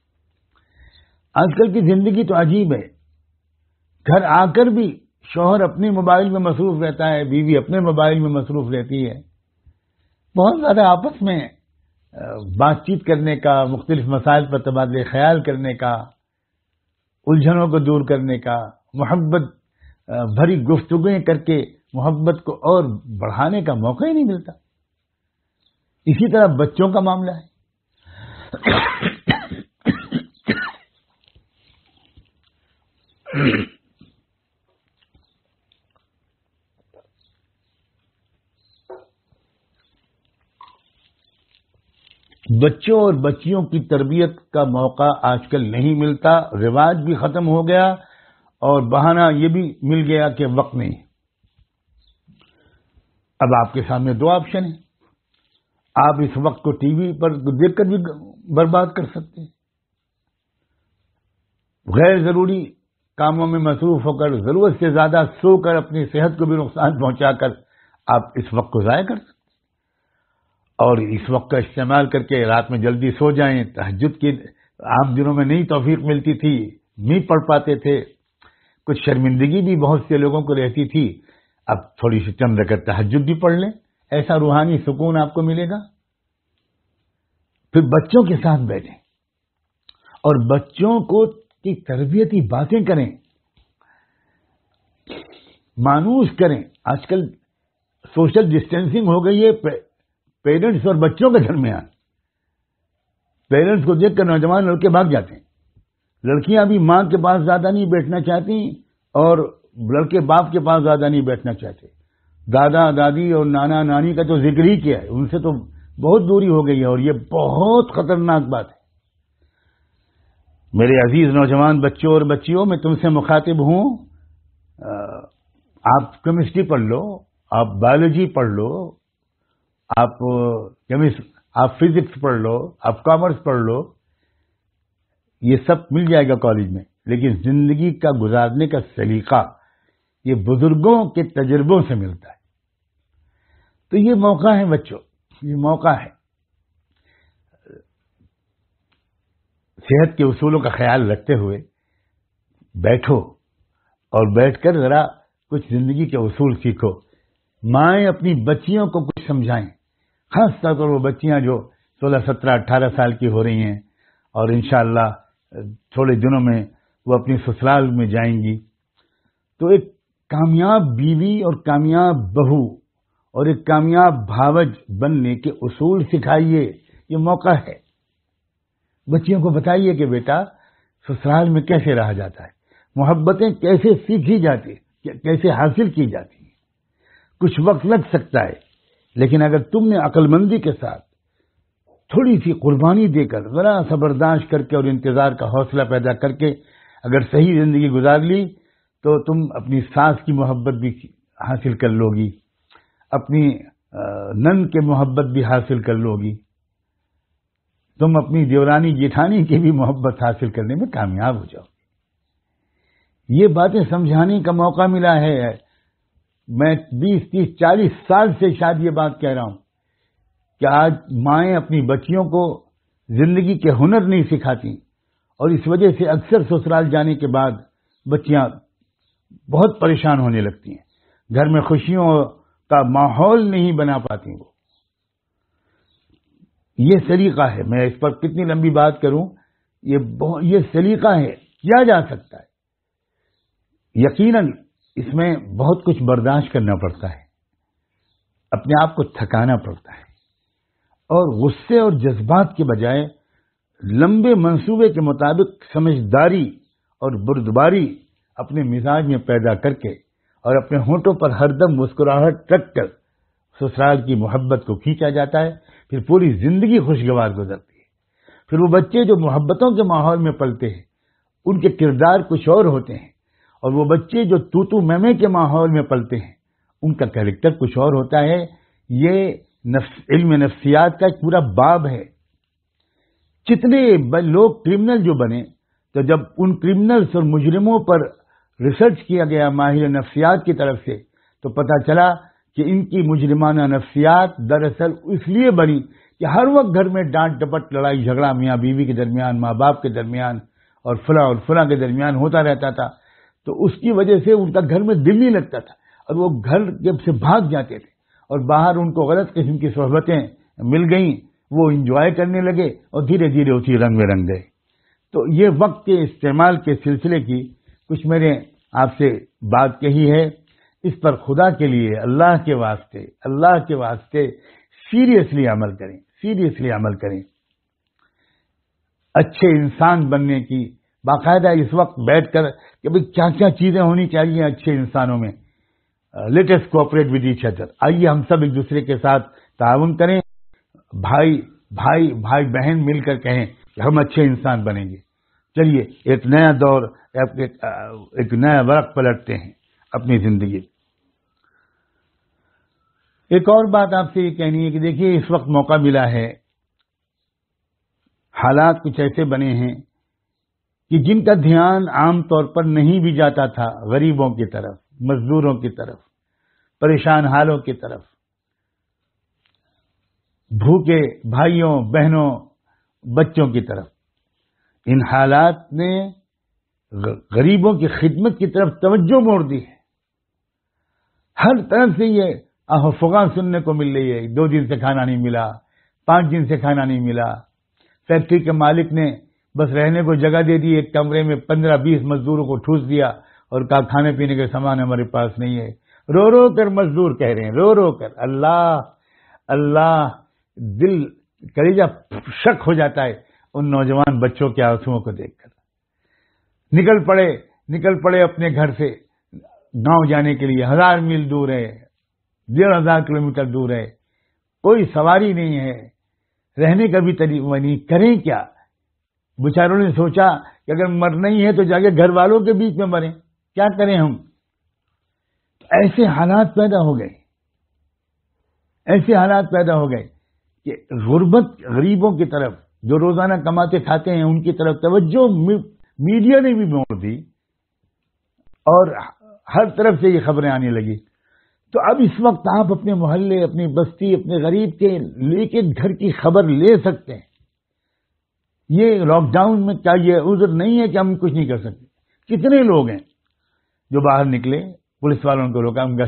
آج کل کی زندگی تو عجیب ہے، گھر آ کر بھی شوہر اپنے موبائل میں مصروف رہتا ہے، بیوی اپنے موبائل میں مصروف رہتی ہے، بہت زیادہ آپس میں بات چیت کرنے کا، مختلف مسائل پر تبادلہ خیال کرنے کا، الجھنوں کو دور کرنے کا، محبت بھری گفتگویں کر کے محبت کو اور بڑھانے کا موقع ہی نہیں ملتا۔ اسی طرح بچوں کا معاملہ ہے۔ بچوں اور بچیوں کی تربیت کا موقع آج کل نہیں ملتا، رواج بھی ختم ہو گیا اور بہانہ یہ بھی مل گیا کہ وقت نہیں۔ اب آپ کے سامنے 2 آپشن ہیں، آپ اس وقت کو ٹی وی پر دیکھ کر بھی برباد کر سکتے ہیں، غیر ضروری کاموں میں مصروف ہو کر، ضرورت سے زیادہ سو کر اپنی صحت کو بھی نقصان پہنچا کر آپ اس وقت کو ضائع کر سکتے ہیں، اور اس وقت کا استعمال کر کے رات میں جلدی سو جائیں۔ تہجد کی عام دنوں میں نہیں توفیق ملتی تھی، نہیں پڑھ پاتے تھے، کچھ شرمندگی بھی بہت سے لوگوں کو رہتی تھی، اب تھوڑی سی چند رکعت تہجد بھی پڑھ لیں، ایسا روحانی سکون آپ کو ملے گا۔ پھر بچوں کے ساتھ بیٹھیں اور بچوں کو کی تربیتی باتیں کریں، مانوس کریں. آج کل سوشل ڈسٹینسنگ ہو گئی ہے پیرنٹس اور بچوں کے درمیان. پیرنٹس کو دیکھ کر نوجوان لڑکے بھاگ جاتے ہیں. لڑکیاں بھی ماں کے پاس زیادہ نہیں بیٹھنا چاہتی اور لڑکے باپ کے پاس زیادہ نہیں بیٹھنا چاہتے. دادا دادی اور نانا نانی کا تو ذکر ہی کیا ہے، ان سے تو بہت دوری ہو گئی ہے، اور یہ بہت خطرناک بات ہے. میرے عزیز نوجوان بچوں اور بچیوں، میں تم سے مخاطب ہوں. آپ کیمسٹری پڑھ لو، آپ بایولوجی پڑھ لو، آپ فزکس پڑھ لو، آپ کامرس پڑھ لو، یہ سب مل جائے گا کالج میں. لیکن زندگی کا گزارنے کا سلیقہ یہ بزرگوں کے تجربوں سے ملتا ہے. تو یہ موقع ہے بچوں، یہ موقع ہے. صحت کے اصولوں کا خیال رکھتے ہوئے بیٹھو اور بیٹھ کر ذرا کچھ زندگی کے اصول سیکھو. مائیں اپنی بچیوں کو کچھ سمجھائیں، خاص طور پر وہ بچیاں جو 16, 17, 18 سال کی ہو رہی ہیں اور انشاءاللہ تھوڑے دنوں میں وہ اپنی سسرال میں جائیں گی. تو ایک کامیاب بیوی اور کامیاب بہو اور ایک کامیاب بھاوج بننے کے اصول سکھائیے. یہ موقع ہے. بچیوں کو بتائیے کہ بیٹا سسرال میں کیسے رہا جاتا ہے، محبتیں کیسے سیکھی جاتی ہیں، کیسے حاصل کی جاتی ہیں. کچھ وقت لگ سکتا ہے، لیکن اگر تم نے عقل مندی کے ساتھ تھوڑی سی قربانی دے کر، ذرا سا برداشت کر کے اور انتظار کا حوصلہ پیدا کر کے اگر صحیح زندگی گزار لی تو تم اپنی ساس کی محبت بھی حاصل کر لو گی، اپنی نند کے محبت بھی حاصل کر لو گی، تم اپنی دیورانی جیٹھانی کی بھی محبت حاصل کرنے میں کامیاب ہو جاؤ. یہ باتیں سمجھانے کا موقع ملا ہے. میں 20, 30, 40 سال سے شاید یہ بات کہہ رہا ہوں کہ آج مائیں اپنی بچیوں کو زندگی کے ہنر نہیں سکھاتی، اور اس وجہ سے اکثر سسرال جانے کے بعد بچیاں بہت پریشان ہونے لگتی ہیں. گھر میں خوشیوں کا ماحول نہیں بنا پاتی. وہ یہ سلیقہ ہے. میں اس پر کتنی لمبی بات کروں، یہ سلیقہ ہے، کیا جا سکتا ہے. یقیناً اس میں بہت کچھ برداشت کرنا پڑتا ہے، اپنے آپ کو تھکانا پڑتا ہے، اور غصے اور جذبات کے بجائے لمبے منصوبے کے مطابق سمجھداری اور بردباری اپنے مزاج میں پیدا کر کے اور اپنے ہونٹوں پر ہر دم مسکراہٹ رکھ کر سسرال کی محبت کو کھینچا جاتا ہے. پھر پوری زندگی خوشگوار گزرتی ہے. پھر وہ بچے جو محبتوں کے ماحول میں پلتے ہیں ان کے کردار کچھ اور ہوتے ہیں، اور وہ بچے جو توتو میمے کے ماحول میں پلتے ہیں ان کا کیریکٹر کچھ اور ہوتا ہے. یہ علم نفسیات کا ایک پورا باب ہے. کتنے لوگ کرمنل جو بنے، تو جب ان کرمنلز اور مجرموں پر ریسرچ کیا گیا ماہر نفسیات کی طرف سے، تو پتہ چلا کہ ان کی مجرمانہ نفسیات دراصل اس لیے بنی کہ ہر وقت گھر میں ڈانٹ ڈپٹ، لڑائی جھگڑا میاں بیوی کے درمیان، ماں باپ کے درمیان اور فلاں کے درمیان ہوتا رہتا تھا. تو اس کی وجہ سے ان کا گھر میں دل نہیں لگتا تھا، اور وہ گھر جب سے بھاگ جاتے تھے، اور باہر ان کو غلط قسم کی صحبتیں مل گئیں، وہ انجوائے کرنے لگے اور دھیرے دھیرے اسی رنگ میں رنگ گئے. تو یہ وقت کے استعمال کے سلسلے کی کچھ میں نے آپ سے بات کہی ہے. اس پر خدا کے لیے، اللہ کے واسطے سیریسلی عمل کریں. اچھے انسان بننے کی باقاعدہ اس وقت بیٹھ کر کہ بھئی کیا کیا چیزیں ہونی چاہیے اچھے انسانوں میں. Let us cooperate with each other. آئیے ہم سب ایک دوسرے کے ساتھ تعاون کریں. بھائی بہن مل کر کہیں کہ ہم اچھے انسان بنیں گے. چلیے ایک نیا دور، ایک نیا ورق پلٹتے ہیں اپنی زندگی. ایک اور بات آپ سے یہ کہنی ہے کہ دیکھیے اس وقت موقع ملا ہے، حالات کچھ ایسے بنے ہیں کہ جن کا دھیان عام طور پر نہیں بھی جاتا تھا، غریبوں کی طرف، مزدوروں کی طرف، پریشان حالوں کی طرف، بھوکے بھائیوں بہنوں بچوں کی طرف. ان حالات نے غریبوں کی خدمت کی طرف توجہ موڑ دی ہے. ہر طرف سے یہ فغاں سننے کو مل رہی ہے. 2 دن سے کھانا نہیں ملا، 5 دن سے کھانا نہیں ملا، فیکٹری کے مالک نے بس رہنے کو جگہ دے دی، ایک کمرے میں 15-20 مزدوروں کو ٹھوس دیا اور کہا کھانے پینے کے سامان ہمارے پاس نہیں ہے. رو رو کر مزدور کہہ رہے ہیں، رو رو کر. اللہ اللہ، دل کلیجہ شک ہو جاتا ہے ان نوجوان بچوں کے آنسوؤں کو دیکھ کر. نکل پڑے اپنے گھر سے گاؤں جانے کے لیے. 1000 میل دور ہے، 1500 کلومیٹر دور ہے، کوئی سواری نہیں ہے، رہنے کا بھی طریقہ نہیں، کریں کیا؟ بیچاروں نے سوچا کہ اگر مرنا ہی ہے تو جا کے گھر والوں کے بیچ میں مریں، کیا کریں ہم؟ ایسے حالات پیدا ہو گئے کہ غریبوں کی طرف جو روزانہ کماتے کھاتے ہیں ان کی طرف توجہ میڈیا نے بھی موڑ دی اور ہر طرف سے یہ خبریں آنے لگی. تو اب اس وقت آپ اپنے محلے، اپنی بستی، اپنے غریب کے لے کے گھر کی خبر لے سکتے ہیں. یہ لاک ڈاؤن میں کیا یہ عذر نہیں ہے کہ ہم کچھ نہیں کر سکتے؟ کتنے لوگ ہیں جو باہر نکلے، پولیس والوں کو روکا، ان کا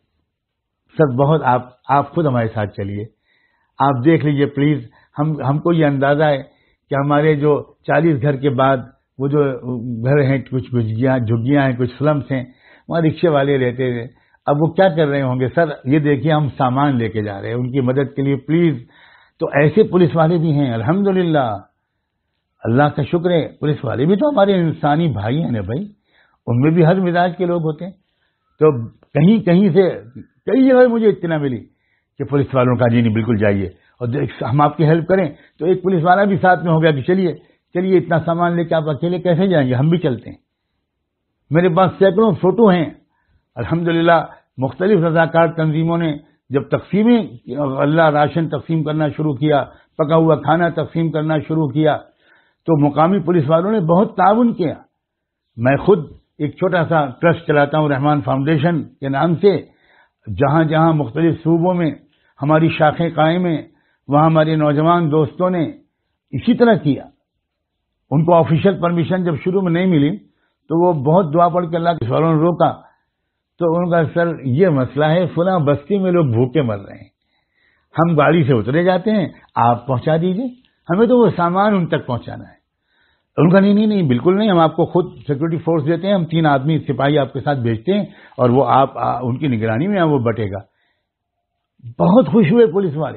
سر بہت آپ خود ہمارے ساتھ چلیے، آپ دیکھ لیجئے پلیز. ہم کو یہ اندازہ ہے کہ ہمارے جو 40 گھر کے بعد وہ جو گھر ہیں، کچھ جھگیاں ہیں، کچھ سلمس ہیں، وہاں رکشے والے رہتے تھے. اب وہ کیا کر رہے ہوں گے؟ سر یہ دیکھیے ہم سامان لے کے جا رہے ہیں ان کی مدد کے لیے پلیز. تو ایسے پولیس والے بھی ہیں الحمدللہ، اللہ کا شکر ہے. پولیس والے بھی تو ہمارے انسانی بھائی ہیں نا بھائی، ان میں بھی ہر مزاج کے لوگ ہوتے ہیں. تو کہیں سے کئی جگہ مجھے اطلاع ملی کہ پولیس والوں کا جی نہیں بالکل جائیے اور ہم آپ کی ہیلپ کریں. تو ایک پولیس والا بھی ساتھ میں ہو گیا کہ چلیے اتنا سامان لے کے آپ اکیلے کیسے جائیں گے، ہم بھی چلتے ہیں. میرے پاس سینکڑوں فوٹو ہیں الحمدللہ. مختلف رضاکار تنظیموں نے جب اللہ راشن تقسیم کرنا شروع کیا، پکا ہوا کھانا تقسیم کرنا شروع کیا، تو مقامی پولیس والوں نے بہت تعاون کیا. میں خود ایک چھوٹا سا ٹرسٹ چلاتا ہوں رحمان فاؤنڈیشن کے نام سے، جہاں جہاں مختلف صوبوں میں ہماری شاخیں قائم ہیں وہاں ہمارے نوجوان دوستوں نے اسی طرح کیا. ان کو آفیشیل پرمیشن جب شروع میں نہیں ملی تو وہ بہت دعا پڑھ کے اللہ کے سوالوں نے روکا. تو ان کا سر یہ مسئلہ ہے، فلاں بستی میں لوگ بھوکے مر رہے ہیں، ہم گاڑی سے اترے جاتے ہیں، آپ پہنچا دیجئے، ہمیں تو وہ سامان ان تک پہنچانا ہے. ان کا نہیں بالکل نہیں، ہم آپ کو خود سیکورٹی فورس دیتے ہیں، ہم 3 آدمی سپاہی آپ کے ساتھ بھیجتے ہیں اور وہ آپ ان کی نگرانی میں وہ بٹے گا. بہت خوش ہوئے پولیس والے.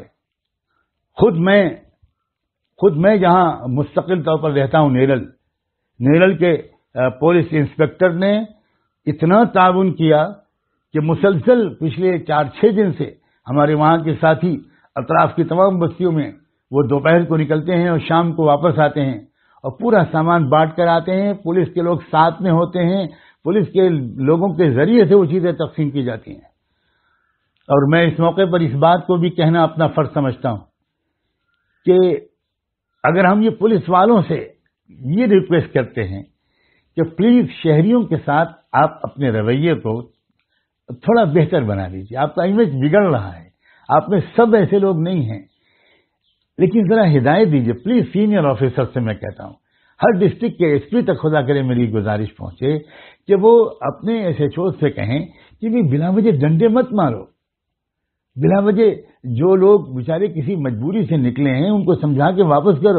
خود میں جہاں مستقل طور پر رہتا ہوں نیرل کے پولیس انسپکٹر نے اتنا تعاون کیا کہ مسلسل پچھلے 4-6 دن سے ہمارے وہاں کے ساتھی اطراف کی تمام بستیوں میں وہ دوپہر کو نکلتے ہیں اور شام کو واپس آتے ہیں اور پورا سامان بانٹ کر آتے ہیں. پولیس کے لوگ ساتھ میں ہوتے ہیں، پولیس کے لوگوں کے ذریعے سے وہ چیزیں تقسیم کی جاتی ہیں. اور میں اس موقع پر اس بات کو بھی کہنا اپنا فرض سمجھتا ہوں کہ اگر ہم یہ پولیس والوں سے یہ ریکویسٹ کرتے ہیں کہ پلیز شہریوں کے ساتھ آپ اپنے رویے کو تھوڑا بہتر بنا لیجیے، آپ کا امیج بگڑ رہا ہے، آپ میں سب ایسے لوگ نہیں ہیں، لیکن ذرا ہدایت دیجیے پلیز. سینئر آفیسر سے میں کہتا ہوں ہر ڈسٹرکٹ کے ایس پی تک خدا کرے میری گزارش پہنچے کہ وہ اپنے ایس ایچ او سے کہیں کہ بھی بلا وجہ ڈنڈے مت مارو، بلا وجہ جو لوگ بیچارے کسی مجبوری سے نکلے ہیں ان کو سمجھا کے واپس کرو.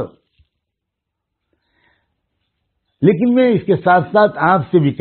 لیکن میں اس کے ساتھ ساتھ آپ سے بھی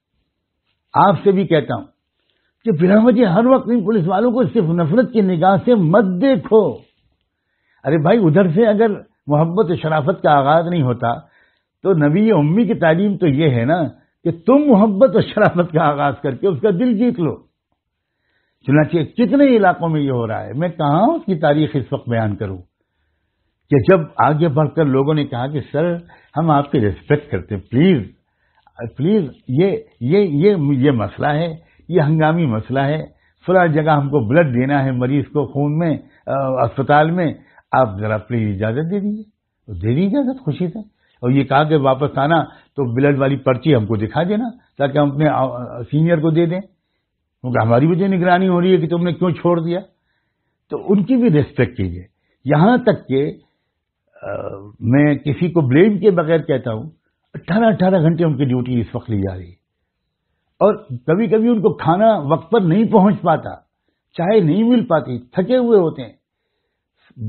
کہتا ہوں کہ بلا وجہ ہر وقت ان پولیس والوں کو صرف نفرت کی نگاہ سے مت دیکھو. ارے بھائی ادھر سے اگر محبت و شرافت کا آغاز نہیں ہوتا تو نبی امی کی تعلیم تو یہ ہے نا کہ تم محبت و شرافت کا آغاز کر کے اس کا دل جیت لو. چنانچہ کتنے علاقوں میں یہ ہو رہا ہے، میں کہاں اس کی تاریخ اس وقت بیان کروں کہ جب آگے بڑھ کر لوگوں نے کہا کہ سر ہم آپ کی ریسپیکٹ کرتے ہیں، پلیز یہ مسئلہ ہے، یہ ہنگامی مسئلہ ہے، فلاں جگہ ہم کو بلڈ دینا ہے مریض کو خون میں اسپتال میں، آپ ذرا پلیز اجازت دے دیجیے. دے دی اجازت خوشی سے، اور یہ کہا کہ واپس آنا تو بلڈ والی پرچی ہم کو دکھا دینا تاکہ ہم اپنے سینئر کو دے دیں، کیونکہ ہماری وجہ نگرانی ہو رہی ہے کہ تم نے کیوں چھوڑ دیا. تو ان کی بھی ریسپیکٹ کیجیے. یہاں تک کہ میں کسی کو بلیم کے بغیر کہتا ہوں 18 گھنٹے ان کی ڈیوٹی اس وقت لی جا رہی ہے، اور کبھی کبھی ان کو کھانا وقت پر نہیں پہنچ پاتا، چائے نہیں مل پاتی، تھکے ہوئے ہوتے ہیں.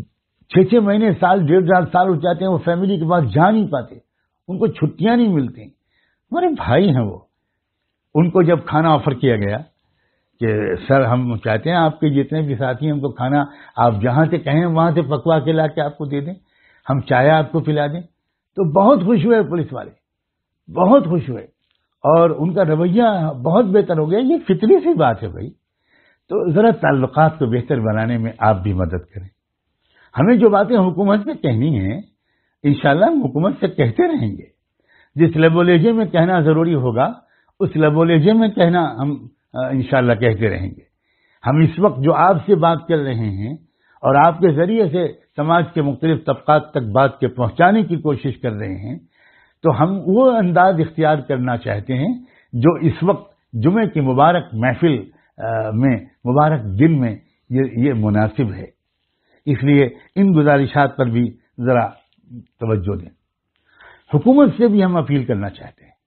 6 مہینے سال 1.5 سال ہو جاتے ہیں وہ فیملی کے پاس جا نہیں پاتے, ان کو چھٹیاں نہیں ملتی. ہمارے بھائی ہیں وہ, ان کو جب کھانا آفر کیا گیا کہ سر ہم چاہتے ہیں آپ کے جتنے بھی ساتھی ہیں ہم کو کھانا آپ جہاں سے کہیں وہاں سے پکوا کے لا کے آپ کو دے دیں, ہم چائے آپ کو پلا دیں, تو بہت خوش ہوئے پولیس والے, بہت خوش ہوئے اور ان کا رویہ بہت بہتر ہو گیا. یہ فطری سی بات ہے بھائی. تو ذرا تعلقات کو بہتر بنانے میں آپ بھی مدد کریں. ہمیں جو باتیں حکومت سے کہنی ہیں انشاءاللہ ہم حکومت سے کہتے رہیں گے. جس لب و لہجے میں کہنا ضروری ہوگا اس لب و لہجے میں کہنا ہم انشاءاللہ کہتے رہیں گے. ہم اس وقت جو آپ سے بات کر رہے ہیں اور آپ کے ذریعے سے سماج کے مختلف طبقات تک بات کے پہنچانے کی کوشش کر رہے ہیں, تو ہم وہ انداز اختیار کرنا چاہتے ہیں جو اس وقت جمعے کی مبارک محفل میں, مبارک دن میں یہ مناسب ہے. اس لیے ان گزارشات پر بھی ذرا توجہ دیں. حکومت سے بھی ہم اپیل کرنا چاہتے ہیں.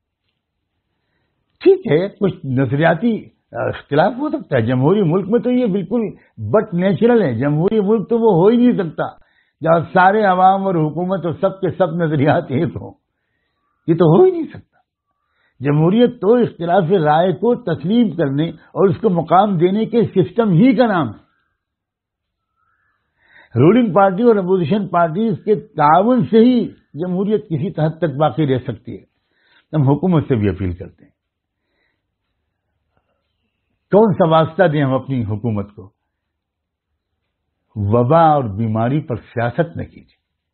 ٹھیک ہے کچھ نظریاتی اختلاف ہو سکتا ہے, جمہوری ملک میں تو یہ بالکل بٹ نیچرل ہے. جمہوری ملک تو وہ ہو ہی نہیں سکتا جہاں سارے عوام اور حکومت اور سب کے سب نظریات ایک ہوں. یہ تو ہو ہی نہیں سکتا. جمہوریت تو اختلاف رائے کو تسلیم کرنے اور اس کو مقام دینے کے سسٹم ہی کا نام ہے. رولنگ پارٹی اور اپوزیشن پارٹی کے تعاون سے ہی جمہوریت کسی حد تک باقی رہ سکتی ہے. ہم حکومت سے بھی اپیل کرتے ہیں کون سا واسطہ دیں ہم اپنی حکومت کو. وبا اور بیماری پر سیاست نہ کیجیے.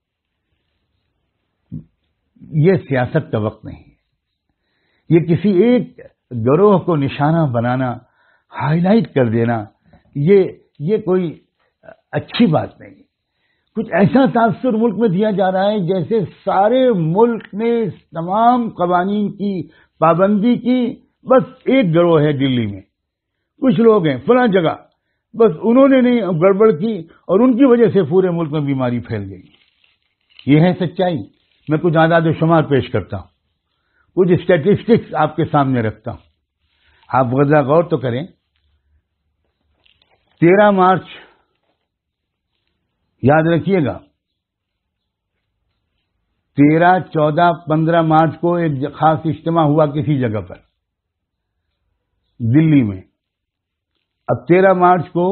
یہ سیاست کا وقت نہیں ہے. یہ کسی ایک گروہ کو نشانہ بنانا, ہائی لائٹ کر دینا, یہ کوئی اچھی بات نہیں. کچھ ایسا تاثر ملک میں دیا جا رہا ہے جیسے سارے ملک نے تمام قوانین کی پابندی کی, بس ایک گروہ ہے دلی میں, کچھ لوگ ہیں فلاں جگہ, بس انہوں نے نہیں گڑبڑ کی اور ان کی وجہ سے پورے ملک میں بیماری پھیل گئی. یہ ہے سچائی. میں کچھ اعداد و شمار پیش کرتا ہوں, کچھ اسٹیٹسٹکس آپ کے سامنے رکھتا ہوں. آپ ذرا غور تو کریں. 13 مارچ یاد رکھیے گا, 13, 14, 15 مارچ کو ایک خاص اجتماع ہوا کسی جگہ پر دلی میں. اب 13 مارچ کو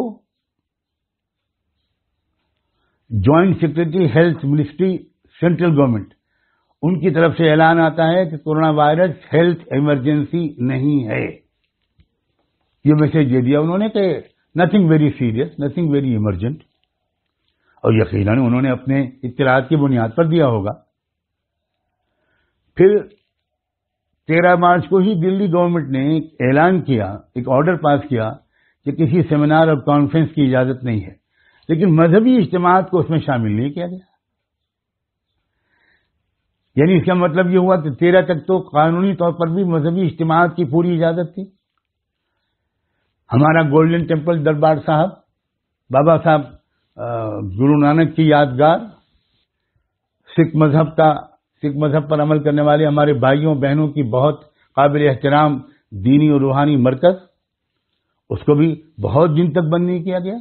joint secretary health ministry central government, ان کی طرف سے اعلان آتا ہے کہ کورونا وائرس ہیلتھ ایمرجنسی نہیں ہے. یہ میسج دے دیا انہوں نے کہ nothing very serious, nothing very emergent, اور یقیناً انہوں نے اپنے اطلاعات کی بنیاد پر دیا ہوگا. پھر 13 مارچ کو ہی دلی گورنمنٹ نے ایک اعلان کیا, ایک آرڈر پاس کیا کہ کسی سیمینار اور کانفرنس کی اجازت نہیں ہے, لیکن مذہبی اجتماعات کو اس میں شامل نہیں کیا گیا. یعنی اس کا مطلب یہ ہوا کہ 13 تک تو قانونی طور پر بھی مذہبی اجتماعات کی پوری اجازت تھی. ہمارا گولڈن ٹیمپل دربار صاحب, بابا صاحب گرو نانک کی یادگار, سکھ مذہب پر عمل کرنے والے ہمارے بھائیوں بہنوں کی بہت قابل احترام دینی اور روحانی مرکز, اس کو بھی بہت دن تک بند نہیں کیا گیا.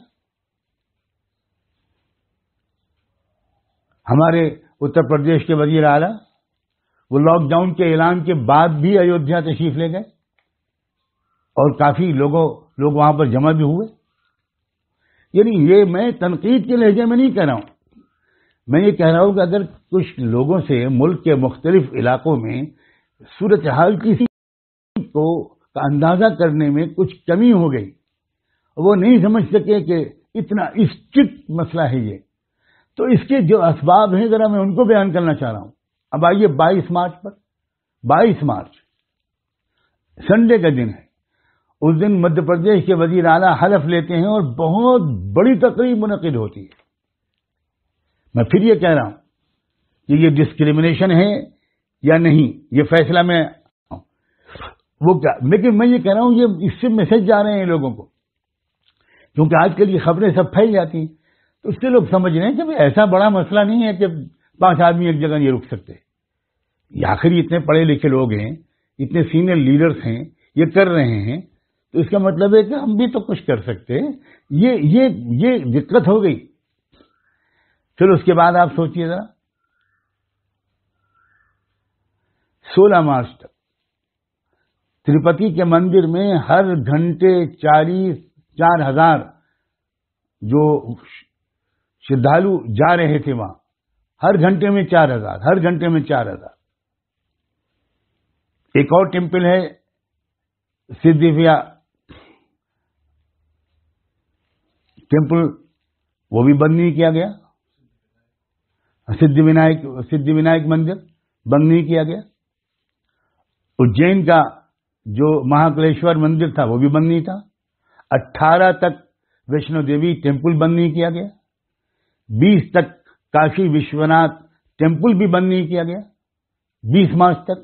ہمارے اتر پردیش کے وزیر اعلیٰ وہ لاک ڈاؤن کے اعلان کے بعد بھی ایودھیا تشریف لے گئے اور کافی لوگ وہاں پر جمع بھی ہوئے. یعنی یہ میں تنقید کے لہجے میں نہیں کہہ رہا ہوں, میں یہ کہہ رہا ہوں کہ اگر کچھ لوگوں سے ملک کے مختلف علاقوں میں صورتحال کسی کو کا اندازہ کرنے میں کچھ کمی ہو گئی, وہ نہیں سمجھ سکے کہ اتنا اسٹرکٹ مسئلہ ہے یہ, تو اس کے جو اسباب ہیں ذرا میں ان کو بیان کرنا چاہ رہا ہوں. اب آئیے 22 مارچ پر. 22 مارچ سنڈے کا دن ہے. اس دن مدھیہ پردیش کے وزیر اعلیٰ حلف لیتے ہیں اور بہت بڑی تقریب منعقد ہوتی ہے. میں پھر یہ کہہ رہا ہوں کہ یہ ڈسکریمنیشن ہے یا نہیں, یہ فیصلہ میں وہ کیا, لیکن میں یہ کہہ رہا ہوں یہ اس سے میسج جا رہے ہیں لوگوں کو, کیونکہ آج کل یہ خبریں سب پھیل جاتی ہیں, تو اس سے لوگ سمجھ رہے ہیں کہ ایسا بڑا مسئلہ نہیں ہے کہ 5 آدمی ایک جگہ نہیں رک سکتے. آخر اتنے پڑھے لکھے لوگ ہیں, اتنے سینئر لیڈرز ہیں, یہ کر رہے ہیں, تو اس کا مطلب ہے کہ ہم بھی تو کچھ کر سکتے ہیں. یہ دقت ہو گئی. پھر اس کے بعد آپ سوچئے ذرا 16 مارچ تک تروپتی کے مندر میں ہر گھنٹے 4,000 جو شردھالو جا رہے تھے وہاں، ہر گھنٹے میں 4,000، ہر گھنٹے میں 4,000۔ ایک اور ٹیمپل ہے سدھی ویا ٹیمپل، وہ بھی بند نہیں کیا گیا۔ سدھی ونائک مندر بند نہیں کیا گیا۔ اجین کا جو مہاکلیشور مندر تھا وہ بھی بند نہیں تھا۔ 18 تک ویشنو دیوی ٹیمپل بند نہیں کیا گیا۔ 20 تک کاشی وشوناتھ ٹیمپل بھی بند نہیں کیا گیا، 20 مارچ تک۔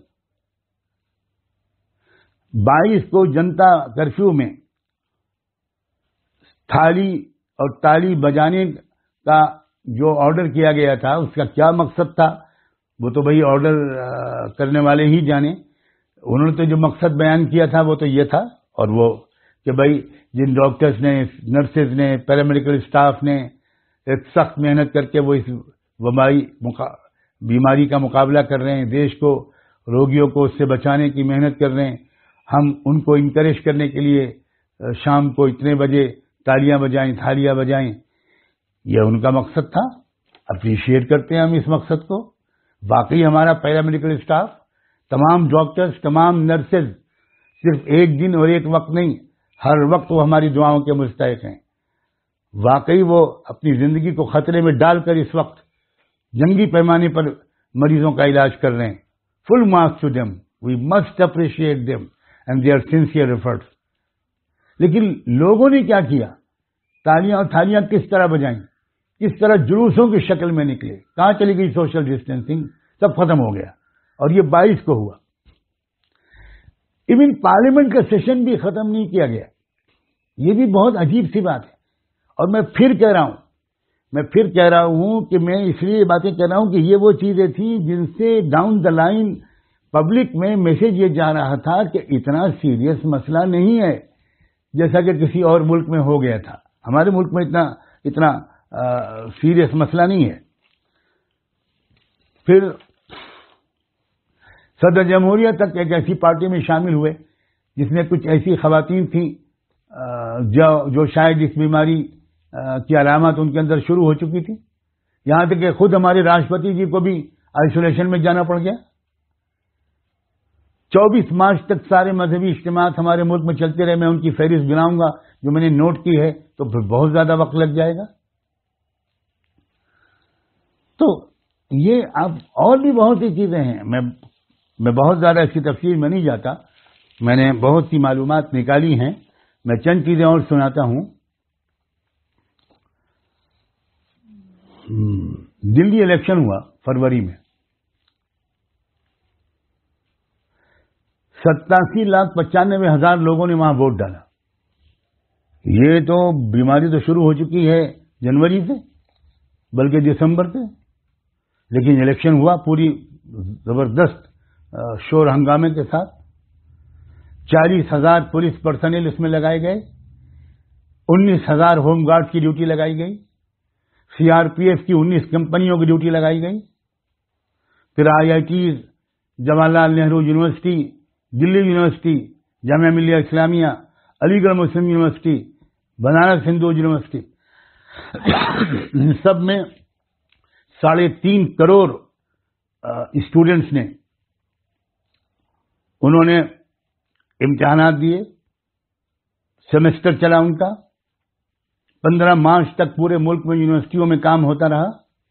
22 کو جنتا کرفیو میں تھالی اور تالی بجانے کا جو آرڈر کیا گیا تھا، اس کا کیا مقصد تھا وہ تو بھائی آرڈر کرنے والے ہی جانے۔ انہوں نے تو جو مقصد بیان کیا تھا وہ تو یہ تھا، اور وہ کہ بھائی جن ڈاکٹرز نے، نرسز نے، پیرامیڈیکل اسٹاف نے ایک سخت محنت کر کے وہ اس بیماری کا مقابلہ کر رہے ہیں، دیش کو، روگیوں کو اس سے بچانے کی محنت کر رہے ہیں، ہم ان کو انکریج کرنے کے لیے شام کو اتنے بجے تالیاں بجائیں، تھالیاں بجائیں، یہ ان کا مقصد تھا۔ اپریشیٹ کرتے ہیں ہم اس مقصد کو۔ باقی ہمارا پیرامیڈیکل اسٹاف، تمام ڈاکٹرز، تمام نرسز، صرف ایک دن اور ایک وقت نہیں، ہر وقت وہ ہماری دعاؤں کے مستحق ہیں۔ واقعی وہ اپنی زندگی کو خطرے میں ڈال کر اس وقت جنگی پیمانے پر مریضوں کا علاج کر رہے ہیں۔ Full marks to them, we must appreciate them and their sincere efforts. لیکن لوگوں نے کیا کیا؟ تالیاں اور تھالیاں کس طرح بجائیں، کس طرح جلوسوں کی شکل میں نکلے، کہاں چلی گئی سوشل ڈسٹینسنگ؟ سب ختم ہو گیا، اور یہ 22 کو ہوا۔ ایون پارلیمنٹ کا سیشن بھی ختم نہیں کیا گیا، یہ بھی بہت عجیب سی بات ہے۔ اور میں پھر کہہ رہا ہوں کہ میں اس لیے باتیں کہہ رہا ہوں کہ یہ وہ چیزیں تھیں جن سے ڈاؤن دا لائن پبلک میں میسج یہ جا رہا تھا کہ اتنا سیریس مسئلہ نہیں ہے جیسا کہ کسی اور ملک میں ہو گیا تھا۔ ہمارے ملک میں اتنا سیریس مسئلہ نہیں ہے۔ پھر صدر جمہوریہ تک ایک ایسی پارٹی میں شامل ہوئے جس میں کچھ ایسی خواتین تھیں جو شاید اس بیماری کی علامات ان کے اندر شروع ہو چکی تھی، یہاں تک کہ خود ہمارے راشٹرپتی جی کو بھی آئسولیشن میں جانا پڑ گیا۔ 24 مارچ تک سارے مذہبی اجتماعات ہمارے ملک میں چلتے رہے۔ میں ان کی فہرست گناؤں گا جو میں نے نوٹ کی ہے تو پھر بہت زیادہ وقت لگ جائے گا۔ تو یہ اب اور بھی بہت سی چیزیں ہیں، میں بہت زیادہ اس کی تفصیل میں نہیں جاتا، میں نے بہت سی معلومات نکالی ہیں، میں چند چیزیں اور سناتا ہوں۔ دلی الیکشن ہوا فروری میں، 87,95,000 لوگوں نے وہاں ووٹ ڈالا۔ یہ تو بیماری تو شروع ہو چکی ہے جنوری سے، بلکہ دسمبر سے، لیکن الیکشن ہوا پوری زبردست شور ہنگامے کے ساتھ۔ 40,000 پولیس پرسنل اس میں لگائے گئے، 19,000 ہوم گارڈ کی ڈیوٹی لگائی گئی، سی آر پی ایف کی 19 کمپنیوں کی ڈیوٹی لگائی گئی۔ پھر IITs، Jawahar Lal Nehru university, Delhi university, Jamia Millia Islamia, Aligarh Muslim university, Banaras Hindu university, ان سب میں 3.5 کروڑ اسٹوڈنٹس نے انہوں نے امتحانات دیے، سیمسٹر چلا ان کا۔ 15 مارچ تک پورے ملک میں یونیورسٹیوں میں کام ہوتا رہا۔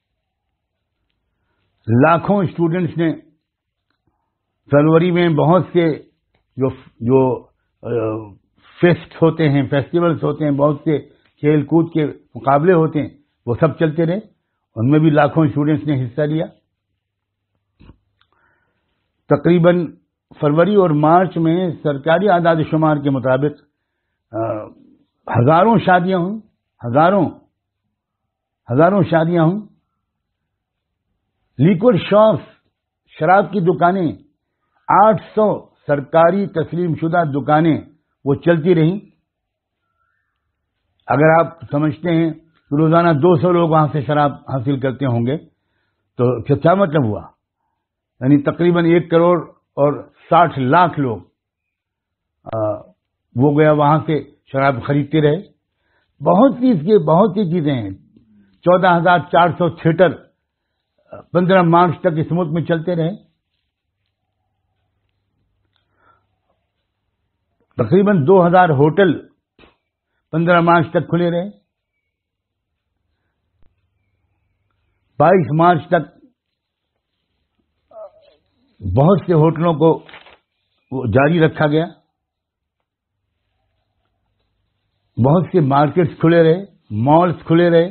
لاکھوں اسٹوڈنٹس نے فروری میں بہت سے جو فیسٹ ہوتے ہیں، فیسٹیولز ہوتے ہیں، بہت سے کھیل کود کے مقابلے ہوتے ہیں، وہ سب چلتے رہے، ان میں بھی لاکھوں اسٹوڈنٹس نے حصہ لیا۔ تقریباً فروری اور مارچ میں سرکاری اعداد و شمار کے مطابق ہزاروں شادیاں ہوں، ہزاروں شادیاں ہوں۔ لیکوڈ شاپس، شراب کی دکانیں، 800 سرکاری تسلیم شدہ دکانیں وہ چلتی رہیں۔ اگر آپ سمجھتے ہیں روزانہ 200 لوگ وہاں سے شراب حاصل کرتے ہوں گے، تو کیا مطلب ہوا؟ یعنی تقریباً 1 کروڑ اور 60 لاکھ لوگ وہ گیا وہاں سے شراب خریدتے رہے. بہت سی چیزیں ہیں. 14,400 تھیٹر 15 مارچ تک اس ملک میں چلتے رہے. تقریباً 2,000 ہوٹل 15 مارچ تک کھلے رہے. 22 مارچ تک بہت سے ہوٹلوں کو جاری رکھا گیا. بہت سے مارکیٹس کھلے رہے، مالز کھلے رہے.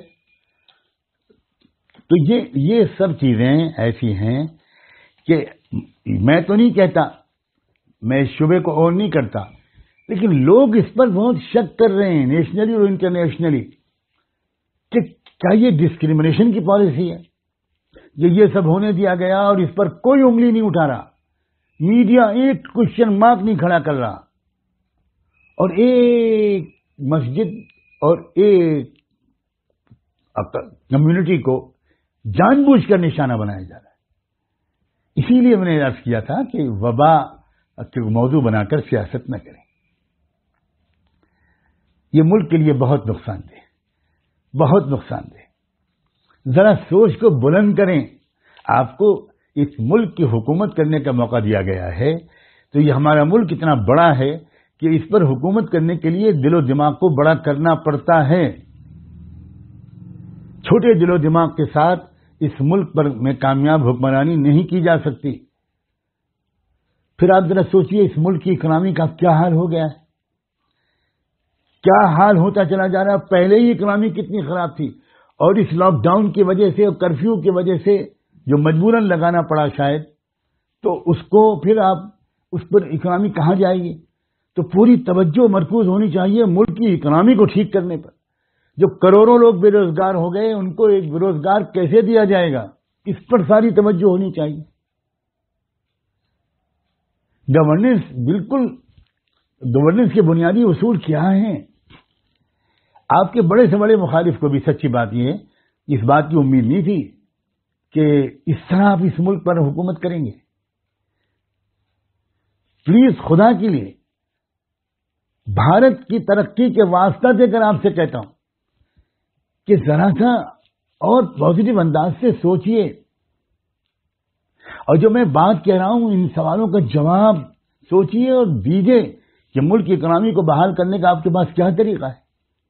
تو یہ سب چیزیں ایسی ہیں کہ میں تو نہیں کہتا، میں اس شعبے کو اور نہیں کرتا، لیکن لوگ اس پر بہت شک کر رہے ہیں نیشنلی اور انٹرنیشنلی کہ کیا یہ ڈسکریمنیشن کی پالیسی ہے کہ یہ سب ہونے دیا گیا اور اس پر کوئی انگلی نہیں اٹھا رہا. میڈیا ایک کوشچن مارک نہیں کھڑا کر رہا، اور ایک مسجد اور ایک کمیونٹی کو جان بوجھ کر نشانہ بنایا جا رہا ہے. اسی لیے میں نے عرض کیا تھا کہ وبا کے موضوع بنا کر سیاست نہ کریں. یہ ملک کے لیے بہت نقصان دہ. ذرا سوچ کو بلند کریں. آپ کو اس ملک کی حکومت کرنے کا موقع دیا گیا ہے، تو یہ ہمارا ملک اتنا بڑا ہے کہ اس پر حکومت کرنے کے لیے دل و دماغ کو بڑا کرنا پڑتا ہے. چھوٹے دل و دماغ کے ساتھ اس ملک پر میں کامیاب حکمرانی نہیں کی جا سکتی. پھر آپ ذرا سوچئے اس ملک کی اکنامی کا کیا حال ہو گیا ہے، کیا حال ہوتا چلا جا رہا ہے. پہلے ہی اکنامی کتنی خراب تھی، اور اس لاک ڈاؤن کی وجہ سے اور کرفیو کی وجہ سے جو مجبوراً لگانا پڑا شاید، تو اس کو پھر آپ اس پر اکنامی کہاں جائے گی. تو پوری توجہ مرکوز ہونی چاہیے ملک کی اکنامی کو ٹھیک کرنے پر. جو کروڑوں لوگ بے روزگار ہو گئے، ان کو ایک روزگار کیسے دیا جائے گا، اس پر ساری توجہ ہونی چاہیے. گورننس کے بنیادی اصول کیا ہیں؟ آپ کے بڑے سے بڑے مخالف کو بھی سچی بات یہ ہے، اس بات کی امید نہیں تھی کہ اس طرح آپ اس ملک پر حکومت کریں گے. پلیز خدا کے لیے بھارت کی ترقی کے واسطہ دے کر آپ سے کہتا ہوں کہ ذرا سا اور پازیٹو انداز سے سوچئے. اور جو میں بات کہہ رہا ہوں ان سوالوں کا جواب سوچئے اور دیجئے کہ ملک کی اکنامی کو بحال کرنے کا آپ کے پاس کیا طریقہ ہے.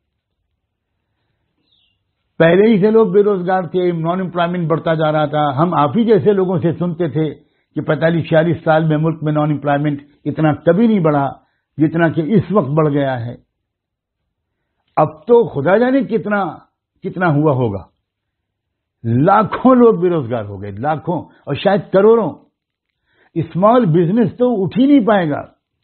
پہلے ہی سے لوگ بے روزگار تھے، نان امپلائمنٹ بڑھتا جا رہا تھا. ہم آپ ہی جیسے لوگوں سے سنتے تھے کہ 45-46 سال میں ملک میں نان امپلائمنٹ اتنا کبھی نہیں بڑھا جتنا کہ اس وقت بڑھ گیا ہے. اب تو خدا جانے کتنا ہوا ہوگا. لاکھوں لوگ بے روزگار ہو گئے، لاکھوں اور شاید کروڑوں. اسمال بزنس تو اٹھ ہی نہیں پائے گا.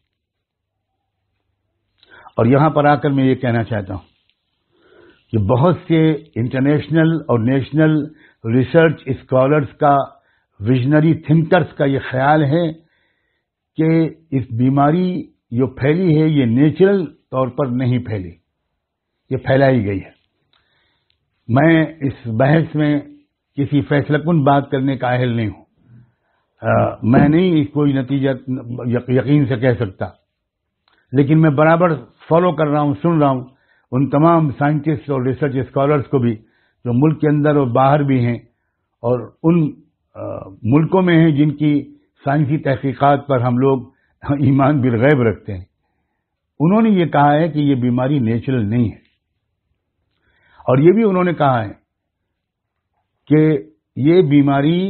اور یہاں پر آ کر میں یہ کہنا چاہتا ہوں کہ بہت سے انٹرنیشنل اور نیشنل ریسرچ اسکالرز کا، ویژنری تھنکرز کا یہ خیال ہے کہ اس بیماری جو پھیلی ہے یہ نیچرل طور پر نہیں پھیلی، یہ پھیلائی گئی ہے. میں اس بحث میں کسی فیصلہ کن بات کرنے کا اہل نہیں ہوں. میں نہیں کوئی نتیجہ یقین سے کہہ سکتا، لیکن میں برابر فالو کر رہا ہوں، سن رہا ہوں ان تمام سائنٹسٹ اور ریسرچ اسکالرز کو بھی جو ملک کے اندر اور باہر بھی ہیں اور ان ملکوں میں ہیں جن کی سائنسی تحقیقات پر ہم لوگ ایمان بالغیب رکھتے ہیں. انہوں نے یہ کہا ہے کہ یہ بیماری نیچرل نہیں ہے. اور یہ بھی انہوں نے کہا ہے کہ یہ بیماری،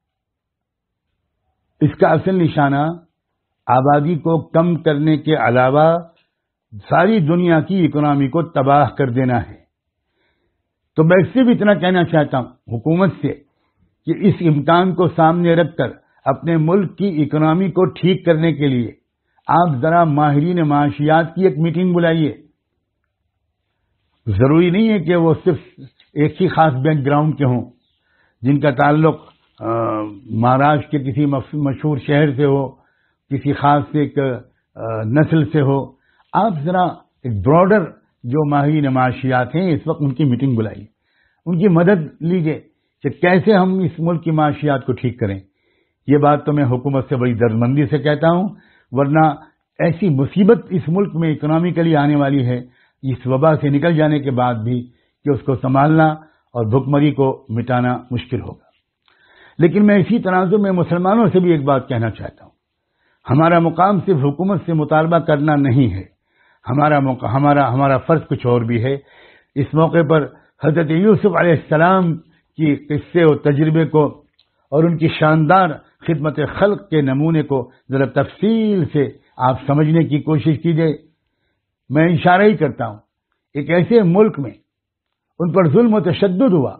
اس کا اصل نشانہ آبادی کو کم کرنے کے علاوہ ساری دنیا کی اکنامی کو تباہ کر دینا ہے. تو میں اس سے بھی اتنا کہنا چاہتا ہوں حکومت سے کہ اس امکان کو سامنے رکھ کر اپنے ملک کی اکنامی کو ٹھیک کرنے کے لیے آپ ذرا ماہرین معاشیات کی ایک میٹنگ بلائیے. ضروری نہیں ہے کہ وہ صرف ایک ہی خاص بیک گراؤنڈ کے ہوں، جن کا تعلق مہاراشٹر کے کسی مشہور شہر سے ہو، کسی خاص ایک نسل سے ہو. آپ ذرا ایک براڈر جو ماہرین معاشیات ہیں اس وقت ان کی میٹنگ بلائیے، ان کی مدد لیجیے کہ کیسے ہم اس ملک کی معاشیات کو ٹھیک کریں۔ یہ بات تو میں حکومت سے بڑی دردمندی سے کہتا ہوں، ورنہ ایسی مصیبت اس ملک میں اکنامکلی آنے والی ہے اس وبا سے نکل جانے کے بعد بھی کہ اس کو سنبھالنا اور بھوکمری کو مٹانا مشکل ہوگا۔ لیکن میں اسی تناظر میں مسلمانوں سے بھی ایک بات کہنا چاہتا ہوں، ہمارا مقام صرف حکومت سے مطالبہ کرنا نہیں ہے، ہمارا فرض کچھ اور بھی ہے۔ اس موقع پر حضرت یوسف علیہ السلام کی قصے اور تجربے کو اور ان کی شاندار خدمت خلق کے نمونے کو ذرا تفصیل سے آپ سمجھنے کی کوشش کیجیے۔ میں اشارہ ہی کرتا ہوں، ایک ایسے ملک میں ان پر ظلم و تشدد ہوا،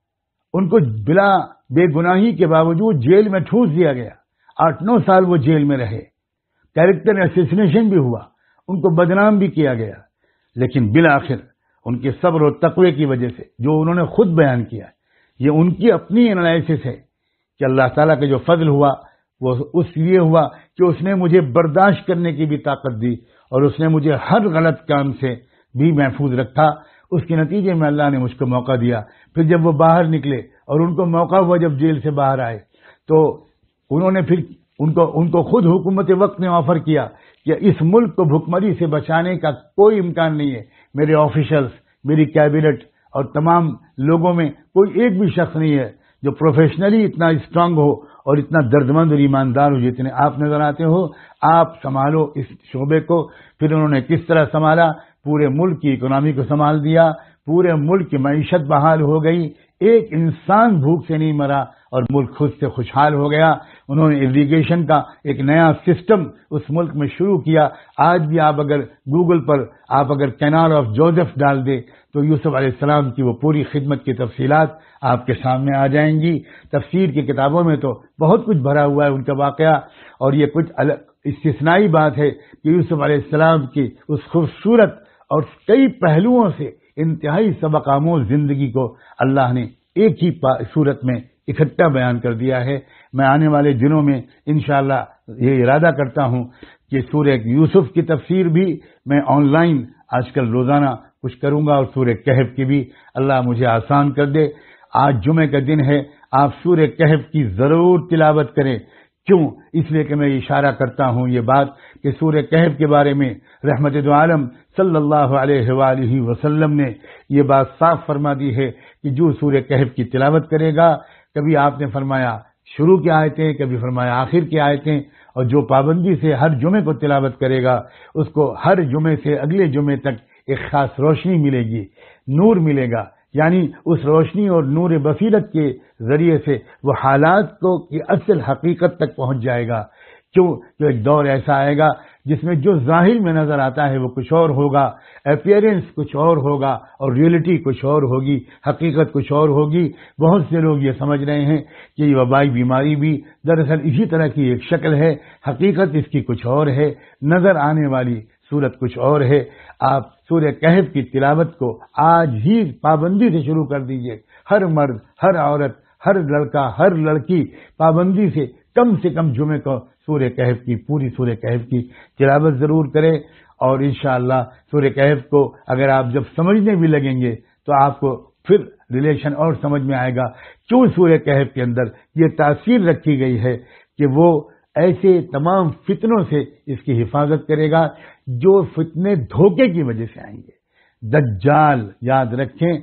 ان کو بلا بے گناہی کے باوجود جیل میں ٹھوس دیا گیا، 8-9 سال وہ جیل میں رہے، کیریکٹر اسیسینیشن بھی ہوا، ان کو بدنام بھی کیا گیا، لیکن بالآخر ان کے صبر و تقوی کی وجہ سے جو انہوں نے خود بیان کیا، یہ ان کی اپنی انالائسس ہے کہ اللہ تعالیٰ کا جو فضل ہوا وہ اس لیے ہوا کہ اس نے مجھے برداشت کرنے کی بھی طاقت دی اور اس نے مجھے ہر غلط کام سے بھی محفوظ رکھا۔ اس کے نتیجے میں اللہ نے مجھ کو موقع دیا۔ پھر جب وہ باہر نکلے اور ان کو موقع ہوا جب جیل سے باہر آئے تو انہوں نے پھر ان کو خود حکومت وقت نے آفر کیا کہ اس ملک کو بھوکمری سے بچانے کا کوئی امکان نہیں ہے، میرے آفیشلز، میری کیبنٹ اور تمام لوگوں میں کوئی ایک بھی شخص نہیں ہے جو پروفیشنلی اتنا اسٹرانگ ہو اور اتنا دردمند اور ایماندار ہو جتنے آپ نظر آتے ہو، آپ سنبھالو اس شعبے کو۔ پھر انہوں نے کس طرح سنبھالا، پورے ملک کی اکنامی کو سنبھال دیا، پورے ملک کی معیشت بحال ہو گئی، ایک انسان بھوک سے نہیں مرا اور ملک خود سے خوشحال ہو گیا۔ انہوں نے ایریگیشن کا ایک نیا سسٹم اس ملک میں شروع کیا۔ آج بھی آپ اگر گوگل پر آپ اگر کینال آف جوزف ڈال دے تو یوسف علیہ السلام کی وہ پوری خدمت کی تفصیلات آپ کے سامنے آ جائیں گی۔ تفسیر کی کتابوں میں تو بہت کچھ بھرا ہوا ہے ان کا واقعہ، اور یہ کچھ استثنائی بات ہے کہ یوسف علیہ السلام کی اس خوبصورت اور کئی پہلوؤں سے انتہائی سبق آموز زندگی کو اللہ نے ایک ہی صورت میں اکٹھا بیان کر دیا ہے۔ میں آنے والے دنوں میں انشاءاللہ یہ ارادہ کرتا ہوں کہ سورہ یوسف کی تفسیر بھی میں آن لائن آج کل روزانہ کچھ کروں گا، اور سورہ کہف کی بھی اللہ مجھے آسان کر دے۔ آج جمعے کا دن ہے، آپ سورہ کہف کی ضرور تلاوت کریں۔ کیوں؟ اس لیے کہ میں اشارہ کرتا ہوں یہ بات کہ سورہ کہف کے بارے میں رحمت دو عالم صلی اللہ علیہ وآلہ وسلم نے یہ بات صاف فرما دی ہے کہ جو سورہ کہف کی تلاوت کرے گا، کبھی آپ نے فرمایا شروع کی آیتیں، کبھی فرمایا آخر کی آیتیں، اور جو پابندی سے ہر جمعے کو تلاوت کرے گا اس کو ہر جمعے سے اگلے جمعے تک ایک خاص روشنی ملے گی، نور ملے گا، یعنی اس روشنی اور نور بصیرت کے ذریعے سے وہ حالات کو کی اصل حقیقت تک پہنچ جائے گا۔ کیوں کہ ایک دور ایسا آئے گا جس میں جو ظاہر میں نظر آتا ہے وہ کچھ اور ہوگا، اپیئرنس کچھ اور ہوگا اور ریئلٹی کچھ اور ہوگی، حقیقت کچھ اور ہوگی۔ بہت سے لوگ یہ سمجھ رہے ہیں کہ یہ وبائی بیماری بھی دراصل اسی طرح کی ایک شکل ہے، حقیقت اس کی کچھ اور ہے، نظر آنے والی صورت کچھ اور ہے۔ آپ سورہ کہف کی تلاوت کو آج ہی پابندی سے شروع کر دیجئے۔ ہر مرد، ہر عورت، ہر لڑکا، ہر لڑکی پابندی سے کم جمعے کو سورہ کہف کی پوری سورہ کہف کی تلاوت ضرور کرے، اور انشاءاللہ سورہ کہف کو اگر آپ جب سمجھنے بھی لگیں گے تو آپ کو پھر ریلیشن اور سمجھ میں آئے گا کیوں سورہ کہف کے اندر یہ تاثیر رکھی گئی ہے کہ وہ ایسے تمام فتنوں سے اس کی حفاظت کرے گا جو فتنے دھوکے کی وجہ سے آئیں گے۔ دجال یاد رکھیں،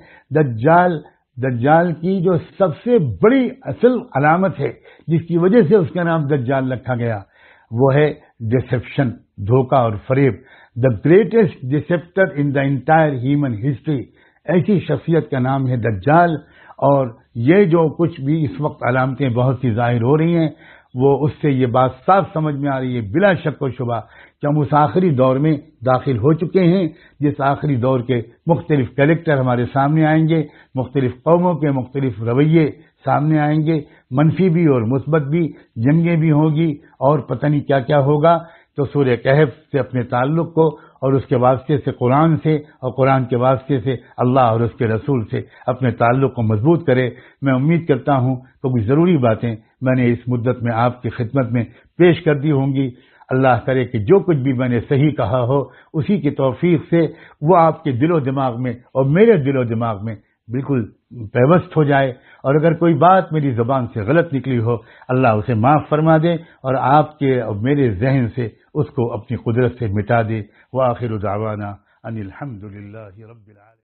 دجال کی جو سب سے بڑی اصل علامت ہے جس کی وجہ سے اس کا نام دجال رکھا گیا وہ ہے ڈسیپشن، دھوکہ اور فریب۔ The greatest deceiver in the entire human history, ایسی شخصیت کا نام ہے دجال۔ اور یہ جو کچھ بھی اس وقت علامتیں بہت سی ظاہر ہو رہی ہیں وہ اس سے یہ بات صاف سمجھ میں آ رہی ہے بلا شک و شبہ کہ ہم اس آخری دور میں داخل ہو چکے ہیں جس آخری دور کے مختلف کریکٹر ہمارے سامنے آئیں گے، مختلف قوموں کے مختلف رویے سامنے آئیں گے، منفی بھی اور مثبت بھی، جنگیں بھی ہوں گی اور پتہ نہیں کیا کیا ہوگا۔ تو سورہ کہف سے اپنے تعلق کو اور اس کے واسطے سے قرآن سے اور قرآن کے واسطے سے اللہ اور اس کے رسول سے اپنے تعلق کو مضبوط کرے۔ میں امید کرتا ہوں کہ کچھ ضروری باتیں میں نے اس مدت میں آپ کی خدمت میں پیش کر دی ہوں گی۔ اللہ کرے کہ جو کچھ بھی میں نے صحیح کہا ہو اسی کی توفیق سے وہ آپ کے دل و دماغ میں اور میرے دل و دماغ میں بالکل پیوست ہو جائے، اور اگر کوئی بات میری زبان سے غلط نکلی ہو اللہ اسے معاف فرما دے اور آپ کے اور میرے ذہن سے اس کو اپنی قدرت سے مٹا دے۔ وآخر دعوانا ان الحمد للہ رب العالمین۔